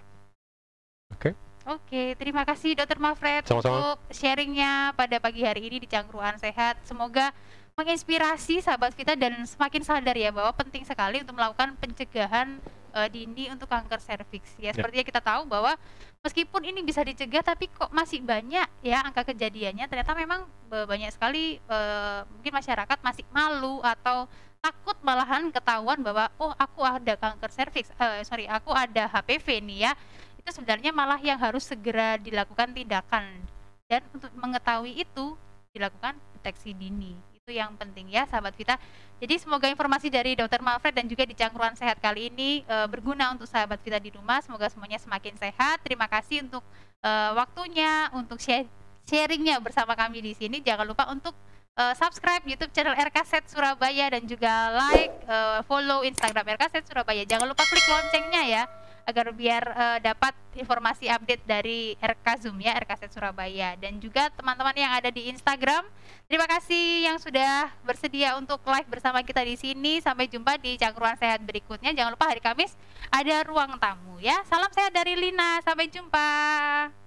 Oke. Oke, terima kasih Dokter Mafred Sama-sama. untuk sharingnya pada pagi hari ini di Cangkruan Sehat. Semoga menginspirasi sahabat kita dan semakin sadar ya bahwa penting sekali untuk melakukan pencegahan uh, dini untuk kanker serviks. Ya, Ya. sepertinya kita tahu bahwa meskipun ini bisa dicegah, tapi kok masih banyak ya angka kejadiannya. Ternyata memang uh, banyak sekali uh, mungkin masyarakat masih malu atau takut malahan ketahuan bahwa oh aku ada kanker serviks, uh, sorry aku ada H P V nih ya. Itu sebenarnya malah yang harus segera dilakukan tindakan, dan untuk mengetahui itu dilakukan deteksi dini. Itu yang penting ya sahabat Vita. Jadi semoga informasi dari Dokter Mafred dan juga di Cangkruan Sehat kali ini e, berguna untuk sahabat Vita di rumah. Semoga semuanya semakin sehat. Terima kasih untuk e, waktunya, untuk share, sharingnya bersama kami di sini. Jangan lupa untuk e, subscribe YouTube channel R K Z Surabaya dan juga like, e, follow Instagram R K Z Surabaya. Jangan lupa klik loncengnya ya, agar biar uh, dapat informasi update dari R K Zoom ya, R K Z Surabaya. Dan juga teman-teman yang ada di Instagram, terima kasih yang sudah bersedia untuk live bersama kita di sini. Sampai jumpa di Cangkruan Sehat berikutnya. Jangan lupa hari Kamis ada ruang tamu ya. Salam sehat dari Lina, sampai jumpa.